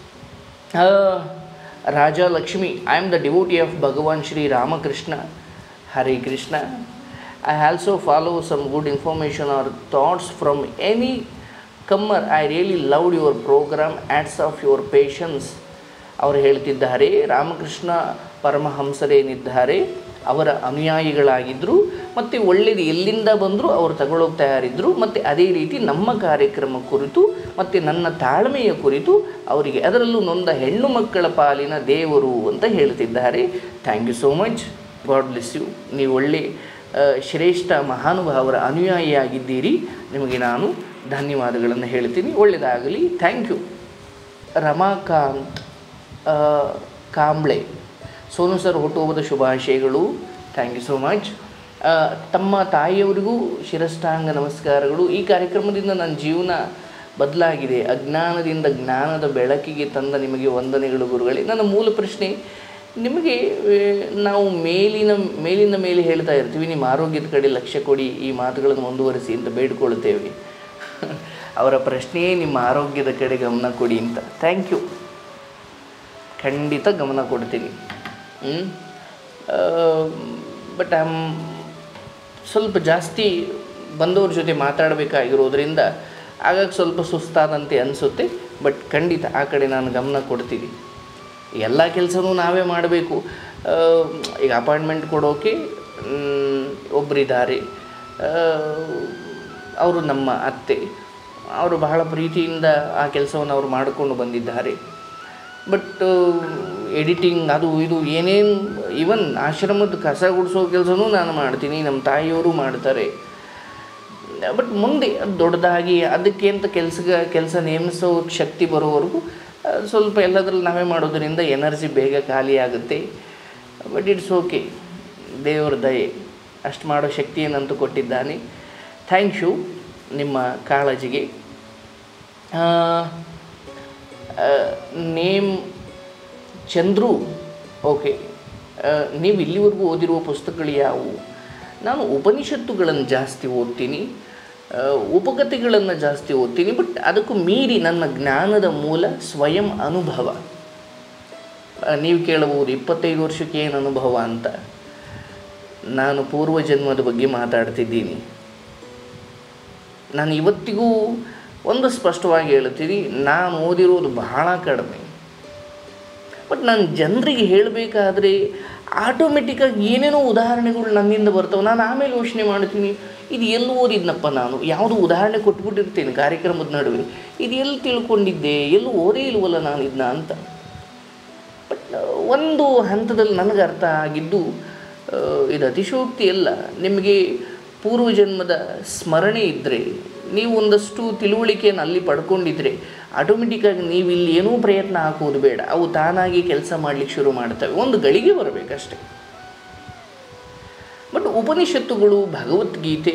Raja Lakshmi. I am the devotee of Bhagwan Shri Ramakrishna. Hare Krishna. I also follow some good information or thoughts from any comer. I really loved your program. Hats off your patience. ಅವರು ಹೇಳ್ತಿದ್ದಾರೆ, ರಾಮಕೃಷ್ಣ ಪರಮಹಂಸರೇನಿದ್ದಾರೆ ಅವರ ಅನುಯಾಯಿಗಳಾಗಿದ್ದರು, ಮತ್ತು ಒಳ್ಳೆಯದು ಎಲ್ಲಿಂದ ಬಂದರೂ ಅವರು ತಗೊಳ್ಳೋಕೆ ತಯಾರಿದ್ದರು. ಮತ್ತು ಅದೇ ರೀತಿ ನಮ್ಮ ಕಾರ್ಯಕ್ರಮ ಕುರಿತು ಮತ್ತು ನನ್ನ ತಾಳ್ಮೆಯ ಕುರಿತು ಅವರಿಗೆ, ಅದರಲ್ಲೂ ನೊಂದ ಹೆಣ್ಣು ಮಕ್ಕಳ ಪಾಲಿನ ದೇವರು ಅಂತ ಹೇಳ್ತಿದ್ದಾರೆ. Thank you so much. God bless you. ನೀವು ಒಳ್ಳೆ ಶ್ರೇಷ್ಠ ಮಹಾನುಭಾವರ ಅನುಯಾಯಿಯಾಗಿದ್ದೀರಿ. ನಿಮಗೆ ನಾನು ಧನ್ಯವಾದಗಳನ್ನು ಹೇಳ್ತೀನಿ. ಒಳ್ಳೆಯದಾಗಲಿ. Thank you. Ramakant Kamble. Sonu sir ಹುಟ್ಟುಹಬ್ಬದ ಶುಭಾಶಯಗಳು. Thank you so much. ತಮ್ಮ ತಾಯಿಯವರಿಗೂ ಶಿರಷ್ಟಾಂಗ ನಮಸ್ಕಾರಗಳು. ಈ ಕಾರ್ಯಕ್ರಮದಿಂದ ನನ್ನ ಜೀವನ ಬದಲಾಗಿದೆ. ಅಜ್ಞಾನದಿಂದ ಜ್ಞಾನದ ಬೆಳಕಿಗೆ ತಂದ ನಿಮಗೆ ವಂದನೆಗಳು ಗುರುಗಳೇ. ನನ್ನ ಮೂಲ ಪ್ರಶ್ನೆ, ನಿಮಗೆ ನಾವು ಮೇಲಿನ ಮೇಲಿನ ಮೇಲೆ ಹೇಳ್ತಾ ಇರ್ತೀವಿ, ನಿಮ್ಮ ಆರೋಗ್ಯದ ಕಡೆ ಲಕ್ಷ್ಯ ಕೊಡಿ, ಈ ಮಾತುಗಳನ್ನು ಮುಂದುವರಿಸಿ ಅಂತ ಬೇಡ್ಕೊಳ್ತೇವೆ. ಅವರ ಪ್ರಶ್ನೆಯೇ ನಿಮ್ಮ ಆರೋಗ್ಯದ ಕಡೆ ಗಮನ ಕೊಡಿ ಅಂತ. Thank you. ಖಂಡಿತ ಗಮನ ಕೊಡ್ತೀನಿ. ಬಟ್ ಐ ಆಮ್ ಸ್ವಲ್ಪ ಜಾಸ್ತಿ ಬಂದವ್ರ ಜೊತೆ ಮಾತಾಡಬೇಕಾಗಿರೋದ್ರಿಂದ ಆಗಾಗ ಸ್ವಲ್ಪ ಸುಸ್ತಾದಂತೆ ಅನಿಸುತ್ತೆ. ಬಟ್ ಖಂಡಿತ ಆ ಕಡೆ ನಾನು ಗಮನ ಕೊಡ್ತೀನಿ. ಎಲ್ಲ ಕೆಲಸನೂ ನಾವೇ ಮಾಡಬೇಕು. ಈಗ ಅಪಾಯಿಂಟ್ಮೆಂಟ್ ಕೊಡೋಕೆ ಒಬ್ಬರಿದ್ದಾರೆ, ಅವರು ನಮ್ಮ ಅತ್ತೆ. ಅವರು ಬಹಳ ಪ್ರೀತಿಯಿಂದ ಆ ಕೆಲಸವನ್ನು ಅವರು ಮಾಡಿಕೊಂಡು ಬಂದಿದ್ದಾರೆ. ಬಟ್ ಎಡಿಟಿಂಗ್ ಅದು ಇದು ಏನೇನು, ಈವನ್ ಆಶ್ರಮದ ಕಸ ಗುಡಿಸೋ ಕೆಲಸನೂ ನಾನು ಮಾಡ್ತೀನಿ, ನಮ್ಮ ತಾಯಿಯವರು ಮಾಡ್ತಾರೆ. ಬಟ್ ಮುಂದೆ ಅದು ದೊಡ್ಡದಾಗಿ ಅದಕ್ಕೆ ಅಂತ ಕೆಲಸ ಕೆಲಸ ನೇಮಿಸೋ ಶಕ್ತಿ ಬರೋವರೆಗೂ ಸ್ವಲ್ಪ ಎಲ್ಲದರಲ್ಲಿ ನಾವೇ ಮಾಡೋದರಿಂದ ಎನರ್ಜಿ ಬೇಗ ಖಾಲಿ ಆಗುತ್ತೆ. ಬಟ್ ಇಟ್ಸ್ ಓಕೆ, ದೇವರ ದಯೆ, ಅಷ್ಟು ಮಾಡೋ ಶಕ್ತಿಯನ್ನಂತೂ ಕೊಟ್ಟಿದ್ದಾನೆ. ಥ್ಯಾಂಕ್ ಯು ನಿಮ್ಮ ಕಾಳಜಿಗೆ. ನೇಮ್ ಚಂದ್ರು. ಓಕೆ, ನೀವು ಇಲ್ಲಿವರೆಗೂ ಓದಿರುವ ಪುಸ್ತಕಗಳು ಯಾವುವು? ನಾನು ಉಪನಿಷತ್ತುಗಳನ್ನು ಜಾಸ್ತಿ ಓದ್ತೀನಿ, ಉಪಕಥೆಗಳನ್ನು ಜಾಸ್ತಿ ಓದ್ತೀನಿ. ಬಟ್ ಅದಕ್ಕೂ ಮೀರಿ ನನ್ನ ಜ್ಞಾನದ ಮೂಲ ಸ್ವಯಂ ಅನುಭವ. ನೀವು ಕೇಳಬಹುದು, ಇಪ್ಪತ್ತೈದು ವರ್ಷಕ್ಕೆ ಏನು ಅನುಭವ ಅಂತ. ನಾನು ಪೂರ್ವಜನ್ಮದ ಬಗ್ಗೆ ಮಾತಾಡ್ತಿದ್ದೀನಿ. ನಾನು ಇವತ್ತಿಗೂ ಒಂದು ಸ್ಪಷ್ಟವಾಗಿ ಹೇಳ್ತೀನಿ, ನಾನು ಓದಿರೋದು ಬಹಳ ಕಡಿಮೆ. ಬಟ್ ನಾನು ಜನರಿಗೆ ಹೇಳಬೇಕಾದ್ರೆ ಆಟೋಮೆಟಿಕ್ಕಾಗಿ ಏನೇನೋ ಉದಾಹರಣೆಗಳು ನನ್ನಿಂದ ಬರ್ತವೆ. ನಾನು ಆಮೇಲೆ ಯೋಚನೆ ಮಾಡ್ತೀನಿ, ಇದು ಎಲ್ಲಿ ಓದಿದ್ನಪ್ಪ ನಾನು, ಯಾವುದು ಉದಾಹರಣೆ ಕೊಟ್ಬಿಟ್ಟಿರ್ತೀನಿ ಕಾರ್ಯಕ್ರಮದ ನಡುವೆ, ಇದು ಎಲ್ಲಿ ತಿಳ್ಕೊಂಡಿದ್ದೆ, ಎಲ್ಲೂ ಓದೇ ಇಲ್ವಲ್ಲ ನಾನು ಇದನ್ನ ಅಂತ. ಬಟ್ ಒಂದು ಹಂತದಲ್ಲಿ ನನಗೆ ಅರ್ಥ ಆಗಿದ್ದು, ಇದು ಅತಿಶಯೋಕ್ತಿ ಅಲ್ಲ, ನಿಮಗೆ ಪೂರ್ವಜನ್ಮದ ಸ್ಮರಣೆ ಇದ್ದರೆ, ನೀವು ಒಂದಷ್ಟು ತಿಳುವಳಿಕೆಯನ್ನು ಅಲ್ಲಿ ಪಡ್ಕೊಂಡಿದ್ರೆ ಆಟೋಮೆಟಿಕ್ಕಾಗಿ ನೀವು ಇಲ್ಲಿ ಏನೂ ಪ್ರಯತ್ನ ಹಾಕುವುದು ಬೇಡ, ಅವು ತಾನಾಗಿ ಕೆಲಸ ಮಾಡಲಿಕ್ಕೆ ಶುರು ಮಾಡ್ತವೆ. ಒಂದು ಗಳಿಗೆ ಬರಬೇಕಷ್ಟೆ. ಬಟ್ ಉಪನಿಷತ್ತುಗಳು, ಭಗವದ್ಗೀತೆ,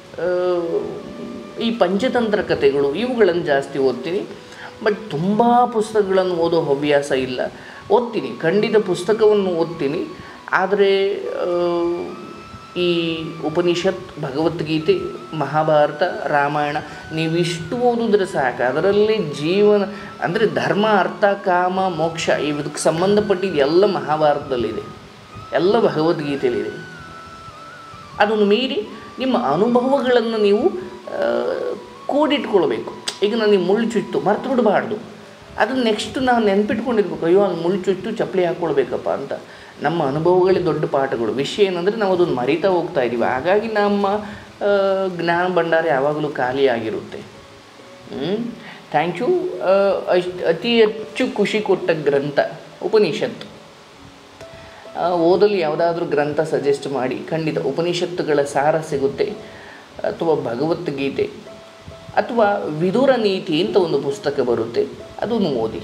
ಈ ಪಂಚತಂತ್ರ ಕಥೆಗಳು ಇವುಗಳನ್ನು ಜಾಸ್ತಿ ಓದ್ತೀನಿ. ಬಟ್ ತುಂಬ ಪುಸ್ತಕಗಳನ್ನು ಓದೋ ಹವ್ಯಾಸ ಇಲ್ಲ. ಓದ್ತೀನಿ, ಖಂಡಿತ ಪುಸ್ತಕವನ್ನು ಓದ್ತೀನಿ. ಆದರೆ ಈ ಉಪನಿಷತ್, ಭಗವದ್ಗೀತೆ, ಮಹಾಭಾರತ, ರಾಮಾಯಣ ನೀವಿಷ್ಟು ಓದಿದ್ರೆ ಸಾಕು. ಅದರಲ್ಲಿ ಜೀವನ ಅಂದರೆ ಧರ್ಮ, ಅರ್ಥ, ಕಾಮ, ಮೋಕ್ಷ ಇದಕ್ಕೆ ಸಂಬಂಧಪಟ್ಟಿದ್ದು ಎಲ್ಲ ಮಹಾಭಾರತದಲ್ಲಿದೆ, ಎಲ್ಲ ಭಗವದ್ಗೀತೆಯಲ್ಲಿದೆ. ಅದನ್ನು ಮೀರಿ ನಿಮ್ಮ ಅನುಭವಗಳನ್ನು ನೀವು ಕೂಡಿಟ್ಕೊಳ್ಬೇಕು. ಈಗ ನನಗೆ ಮುಳ್ಳು ಚುಟ್ಟು ಮರ್ತು ಬಿಡಬಾರ್ದು, ಅದನ್ನು ನೆಕ್ಸ್ಟ್ ನಾವು ನೆನ್ಪಿಟ್ಕೊಂಡಿರ್ಬೇಕು. ಅಯ್ಯೋ ಅಲ್ಲಿ ಮುಳ್ಳು ಚುಟ್ಟು ಚಪ್ಪಲಿ ಹಾಕ್ಕೊಳ್ಬೇಕಪ್ಪ ಅಂತ. ನಮ್ಮ ಅನುಭವಗಳೇ ದೊಡ್ಡ ಪಾಠಗಳು. ವಿಷಯ ಏನಂದರೆ ನಾವು ಅದನ್ನು ಮರಿತಾ ಹೋಗ್ತಾ ಇದ್ದೀವಿ. ಹಾಗಾಗಿ ನಮ್ಮ ಜ್ಞಾನ ಭಂಡಾರ ಯಾವಾಗಲೂ ಖಾಲಿಯಾಗಿರುತ್ತೆ. Thank you. ಅತಿ ಹೆಚ್ಚು ಖುಷಿ ಕೊಟ್ಟ ಗ್ರಂಥ ಉಪನಿಷತ್ತು. ಓದಲು ಯಾವುದಾದ್ರೂ ಗ್ರಂಥ ಸಜೆಸ್ಟ್ ಮಾಡಿ. ಖಂಡಿತ ಉಪನಿಷತ್ತುಗಳ ಸಾರ ಸಿಗುತ್ತೆ. ಅಥವಾ ಭಗವದ್ಗೀತೆ ಅಥವಾ ವಿದುರ ನೀತಿ ಅಂತ ಒಂದು ಪುಸ್ತಕ ಬರುತ್ತೆ, ಅದನ್ನು ಓದಿ.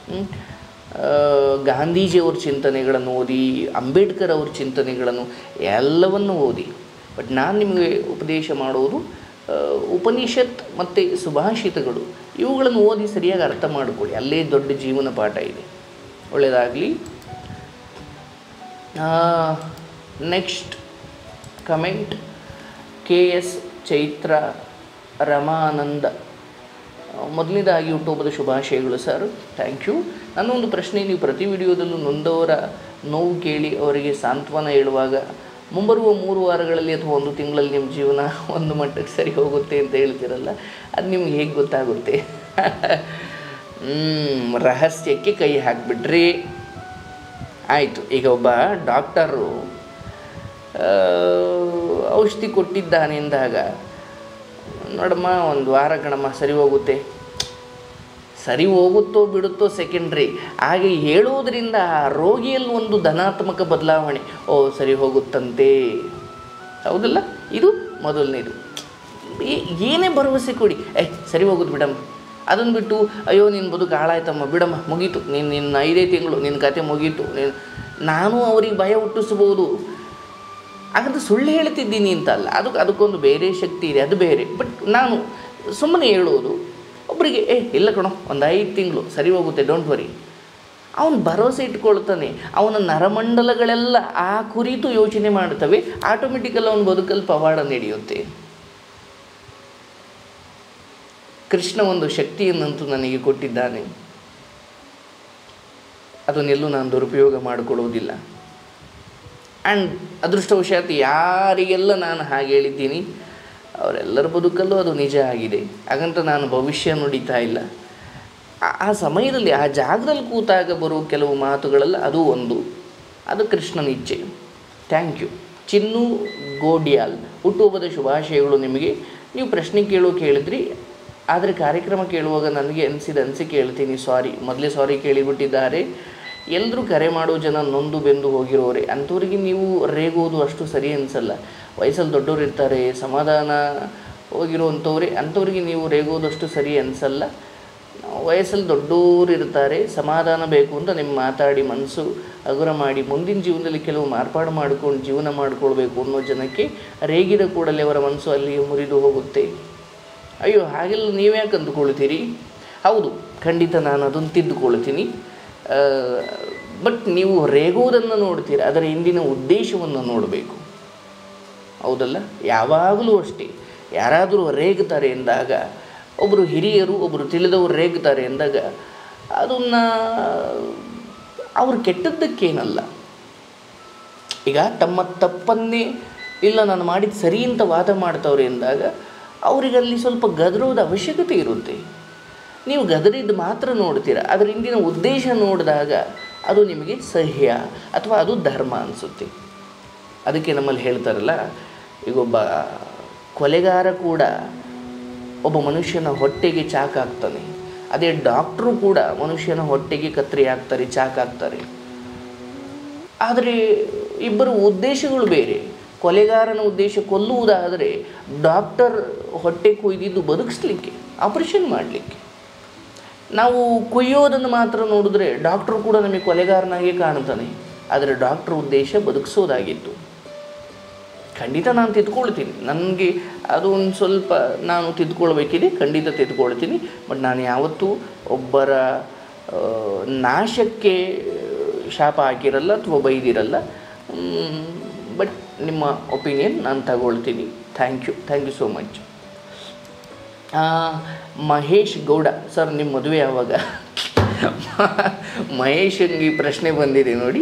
ಗಾಂಧೀಜಿಯವ್ರ ಚಿಂತನೆಗಳನ್ನು ಓದಿ, ಅಂಬೇಡ್ಕರ್ ಅವ್ರ ಚಿಂತನೆಗಳನ್ನು ಎಲ್ಲವನ್ನು ಓದಿ. ಬಟ್ ನಾನು ನಿಮಗೆ ಉಪದೇಶ ಮಾಡೋದು ಉಪನಿಷತ್ ಮತ್ತು ಸುಭಾಷಿತಗಳು, ಇವುಗಳನ್ನು ಓದಿ ಸರಿಯಾಗಿ ಅರ್ಥ ಮಾಡಿಕೊಳ್ಳಿ. ಅಲ್ಲೇ ದೊಡ್ಡ ಜೀವನ ಪಾಠ ಇದೆ. ಒಳ್ಳೆಯದಾಗಲಿ. Next comment K S Chaitra Ramananda. ಮೊದಲನೇದಾಗಿ ಹುಟ್ಟುಹಬ್ಬದ ಶುಭಾಶಯಗಳು ಸರ್. Thank you. ನನ್ನೊಂದು ಪ್ರಶ್ನೆ, ನೀವು ಪ್ರತಿ ವಿಡಿಯೋದಲ್ಲೂ ನೊಂದವರ ನೋವು ಕೇಳಿ ಅವರಿಗೆ ಸಾಂತ್ವನ ಹೇಳುವಾಗ ಮುಂಬರುವ ಮೂರು ವಾರಗಳಲ್ಲಿ ಅಥವಾ ಒಂದು ತಿಂಗಳಲ್ಲಿ ನಿಮ್ಮ ಜೀವನ ಒಂದು ಮಟ್ಟಕ್ಕೆ ಸರಿ ಹೋಗುತ್ತೆ ಅಂತ ಹೇಳ್ತೀರಲ್ಲ, ಅದು ನಿಮ್ಗೆ ಹೇಗೆ ಗೊತ್ತಾಗುತ್ತೆ? ರಹಸ್ಯಕ್ಕೆ ಕೈ ಹಾಕಿಬಿಡ್ರಿ. ಆಯಿತು. ಈಗ ಒಬ್ಬ ಡಾಕ್ಟರು ಔಷಧಿ ಕೊಟ್ಟಿದ್ದಾನೆ ಎಂದಾಗ, ನೋಡಮ್ಮ ಒಂದು ವಾರ ಕಣಮ್ಮ ಸರಿ ಹೋಗುತ್ತೆ, ಸರಿ ಹೋಗುತ್ತೋ ಬಿಡುತ್ತೋ ಸೆಕೆಂಡ್ರಿ. ಹಾಗೆ ಹೇಳುವುದರಿಂದ ಆ ರೋಗಿಯಲ್ಲಿ ಒಂದು ಧನಾತ್ಮಕ ಬದಲಾವಣೆ, ಓ ಸರಿ ಹೋಗುತ್ತಂತೆ, ಹೌದಲ್ಲ? ಇದು ಮೊದಲನೇದು. ಏನೇ ಭರವಸೆ ಕೊಡಿ, ಏ ಸರಿ ಹೋಗುತ್ತೆ ಬಿಡಮ್ಮ. ಅದನ್ನು ಬಿಟ್ಟು ಅಯ್ಯೋ ನಿನ್ನ ಬದುಕು ಹಾಳಾಯ್ತಮ್ಮ ಬಿಡಮ್ಮ, ಮುಗೀತು, ನೀನು ನಿನ್ನ ಐದೇ ತಿಂಗಳು ನಿನ್ನ ಕತೆ ಮುಗೀತು, ನೀನು ನಾನು ಅವ್ರಿಗೆ ಭಯ ಹುಟ್ಟಿಸ್ಬೋದು. ಹಾಗಂತ ಸುಳ್ಳು ಹೇಳ್ತಿದ್ದೀನಿ ಅಂತಲ್ಲ, ಅದಕ್ಕೆ ಅದಕ್ಕೊಂದು ಬೇರೆ ಶಕ್ತಿ ಇದೆ, ಅದು ಬೇರೆ. ಬಟ್ ನಾನು ಸುಮ್ಮನೆ ಹೇಳೋದು ಒಬ್ಬರಿಗೆ, ಏ ಇಲ್ಲ ಕಣೋ ಒಂದು ಐದು ತಿಂಗಳು ಸರಿ ಹೋಗುತ್ತೆ, ಡೋಂಟ್ ವರಿ. ಅವನು ಭರವಸೆ ಇಟ್ಕೊಳ್ತಾನೆ. ಅವನ ನರಮಂಡಲಗಳೆಲ್ಲ ಆ ಕುರಿತು ಯೋಚನೆ ಮಾಡ್ತವೆ. ಆಟೋಮೆಟಿಕಲ್ ಅವನ ಬದುಕಲ್ಲಿ ಪವಾಡ ನಡೆಯುತ್ತೆ. ಕೃಷ್ಣ ಒಂದು ಶಕ್ತಿಯನ್ನಂತೂ ನನಗೆ ಕೊಟ್ಟಿದ್ದಾನೆ, ಅದನ್ನೆಲ್ಲೂ ನಾನು ದುರುಪಯೋಗ ಮಾಡಿಕೊಳ್ಳುವುದಿಲ್ಲ. ಆ್ಯಂಡ್ ಅದೃಷ್ಟವಶಾತ್ ಯಾರಿಗೆಲ್ಲ ನಾನು ಹಾಗೆ ಹೇಳಿದ್ದೀನಿ ಅವರೆಲ್ಲರ ಬದುಕಲ್ಲೂ ಅದು ನಿಜ ಆಗಿದೆ. ಹಾಗಂತ ನಾನು ಭವಿಷ್ಯ ನುಡಿತಾ ಇಲ್ಲ. ಆ ಸಮಯದಲ್ಲಿ ಆ ಜಾಗದಲ್ಲಿ ಕೂತಾಗ ಬರೋ ಕೆಲವು ಮಾತುಗಳಲ್ಲ, ಅದು ಒಂದು, ಅದು ಕೃಷ್ಣನ ಇಚ್ಛೆ. Thank you. ಚಿನ್ನು ಗೋಡ್ಯಾಲ್, ಹುಟ್ಟುಹಬ್ಬದ ಶುಭಾಶಯಗಳು ನಿಮಗೆ. ನೀವು ಪ್ರಶ್ನೆ ಕೇಳೋ ಕೇಳಿದ್ರಿ, ಆದರೆ ಕಾರ್ಯಕ್ರಮ ಕೇಳುವಾಗ ನನಗೆ ಅನಿಸಿದ ಅನಿಸಿಕೆ ಹೇಳ್ತೀನಿ. ಸಾರಿ, ಮೊದಲೇ ಸಾರಿ ಕೇಳಿಬಿಟ್ಟಿದ್ದಾರೆ. ಎಲ್ಲರೂ ಕರೆ ಮಾಡೋ ಜನ ನೊಂದು ಬೆಂದು ಹೋಗಿರೋರೆ, ಅಂಥವ್ರಿಗೆ ನೀವು ರೇಗೋದು ಅಷ್ಟು ಸರಿ ಅನಿಸಲ್ಲ. ವಯಸ್ಸಲ್ಲಿ ದೊಡ್ಡವ್ರು ಇರ್ತಾರೆ, ಸಮಾಧಾನ ಹೋಗಿರೋವಂಥವ್ರೆ, ಅಂಥವ್ರಿಗೆ ನೀವು ರೇಗೋದಷ್ಟು ಸರಿ ಅನಿಸಲ್ಲ. ವಯಸ್ಸಲ್ಲಿ ದೊಡ್ಡವರು ಇರ್ತಾರೆ, ಸಮಾಧಾನ ಬೇಕು ಅಂತ ನಿಮ್ಮ ಮಾತಾಡಿ ಮನಸ್ಸು ಹಗುರ ಮಾಡಿ ಮುಂದಿನ ಜೀವನದಲ್ಲಿ ಕೆಲವು ಮಾರ್ಪಾಡು ಮಾಡ್ಕೊಂಡು ಜೀವನ ಮಾಡ್ಕೊಳ್ಬೇಕು ಅನ್ನೋ ಜನಕ್ಕೆ ರೇಗಿದ ಕೂಡಲೇ ಅವರ ಮನಸ್ಸು ಅಲ್ಲಿ ಮುರಿದು ಹೋಗುತ್ತೆ. ಅಯ್ಯೋ ಹಾಗೆಲ್ಲ ನೀವ್ಯಾಕೆ ಅಂದುಕೊಳ್ತೀರಿ? ಹೌದು, ಖಂಡಿತ ನಾನು ಅದನ್ನು ತಿದ್ದುಕೊಳ್ತೀನಿ. ಬಟ್ ನೀವು ರೇಗೋದನ್ನು ನೋಡ್ತೀರ, ಅದರ ಹಿಂದಿನ ಉದ್ದೇಶವನ್ನು ನೋಡಬೇಕು, ಹೌದಲ್ಲ? ಯಾವಾಗಲೂ ಅಷ್ಟೇ, ಯಾರಾದರೂ ರೇಗ್ತಾರೆ ಎಂದಾಗ, ಒಬ್ಬರು ಹಿರಿಯರು ಒಬ್ಬರು ತಿಳಿದವರು ರೇಗ್ತಾರೆ ಎಂದಾಗ ಅದನ್ನು ಅವರು ಕೆಟ್ಟದ್ದಕ್ಕೇನಲ್ಲ. ಈಗ ತಮ್ಮ ತಪ್ಪನ್ನೇ ಇಲ್ಲ ನಾನು ಮಾಡಿದ್ದು ಸರಿ ಅಂತ ವಾದ ಮಾಡ್ತವ್ರೆ ಎಂದಾಗ ಅವರಿಗಲ್ಲಿ ಸ್ವಲ್ಪ ಗದರೋದ ಅವಶ್ಯಕತೆ ಇರುತ್ತೆ. ನೀವು ಗದರಿದ್ದು ಮಾತ್ರ ನೋಡ್ತೀರ, ಅದರ ಹಿಂದಿನ ಉದ್ದೇಶ ನೋಡಿದಾಗ ಅದು ನಿಮಗೆ ಸಹ್ಯ ಅಥವಾ ಅದು ಧರ್ಮ ಅನಿಸುತ್ತೆ. ಅದಕ್ಕೆ ನಮ್ಮಲ್ಲಿ ಹೇಳ್ತಾರಲ್ಲ, ಈಗೊಬ್ಬ ಕೊಲೆಗಾರ ಕೂಡ ಒಬ್ಬ ಮನುಷ್ಯನ ಹೊಟ್ಟೆಗೆ ಚಾಕ್ ಹಾಕ್ತಾನೆ, ಅದೇ ಡಾಕ್ಟ್ರು ಕೂಡ ಮನುಷ್ಯನ ಹೊಟ್ಟೆಗೆ ಕತ್ತರಿ ಹಾಕ್ತಾರೆ, ಚಾಕ್ ಹಾಕ್ತಾರೆ. ಆದರೆ ಇಬ್ಬರು ಉದ್ದೇಶಗಳು ಬೇರೆ. ಕೊಲೆಗಾರನ ಉದ್ದೇಶ ಕೊಲ್ಲುವುದಾದರೆ, ಡಾಕ್ಟರ್ ಹೊಟ್ಟೆ ಕೊಯ್ದಿದ್ದು ಬದುಕಿಸ್ಲಿಕ್ಕೆ, ಆಪರೇಷನ್ ಮಾಡಲಿಕ್ಕೆ. ನಾವು ಕೊಯ್ಯೋದನ್ನು ಮಾತ್ರ ನೋಡಿದ್ರೆ ಡಾಕ್ಟ್ರು ಕೂಡ ನಮಗೆ ಕೊಲೆಗಾರನಾಗಿ ಕಾಣ್ತಾನೆ. ಆದರೆ ಡಾಕ್ಟ್ರ್ ಉದ್ದೇಶ ಬದುಕಿಸೋದಾಗಿತ್ತು. ಖಂಡಿತ ನಾನು ತಿದ್ಕೊಳ್ತೀನಿ, ನನಗೆ ಅದು ಒಂದು ಸ್ವಲ್ಪ ನಾನು ತಿದ್ಕೊಳ್ಬೇಕಿದೆ, ಖಂಡಿತ ತಿದ್ಕೊಳ್ತೀನಿ. ಬಟ್ ನಾನು ಯಾವತ್ತೂ ಒಬ್ಬರ ನಾಶಕ್ಕೆ ಶಾಪ ಹಾಕಿರಲ್ಲ ಅಥವಾ ಬೈದಿರಲ್ಲ. ಬಟ್ ನಿಮ್ಮ ಒಪಿನಿಯನ್ ನಾನು ತಗೊಳ್ತೀನಿ. Thank you thank you so much. Mahesh Gowda sir, ನಿಮ್ಮ ಮದುವೆ ಯಾವಾಗ? ಮಹೇಶಂಗೆ ಈ ಪ್ರಶ್ನೆ ಬಂದಿದೆ ನೋಡಿ.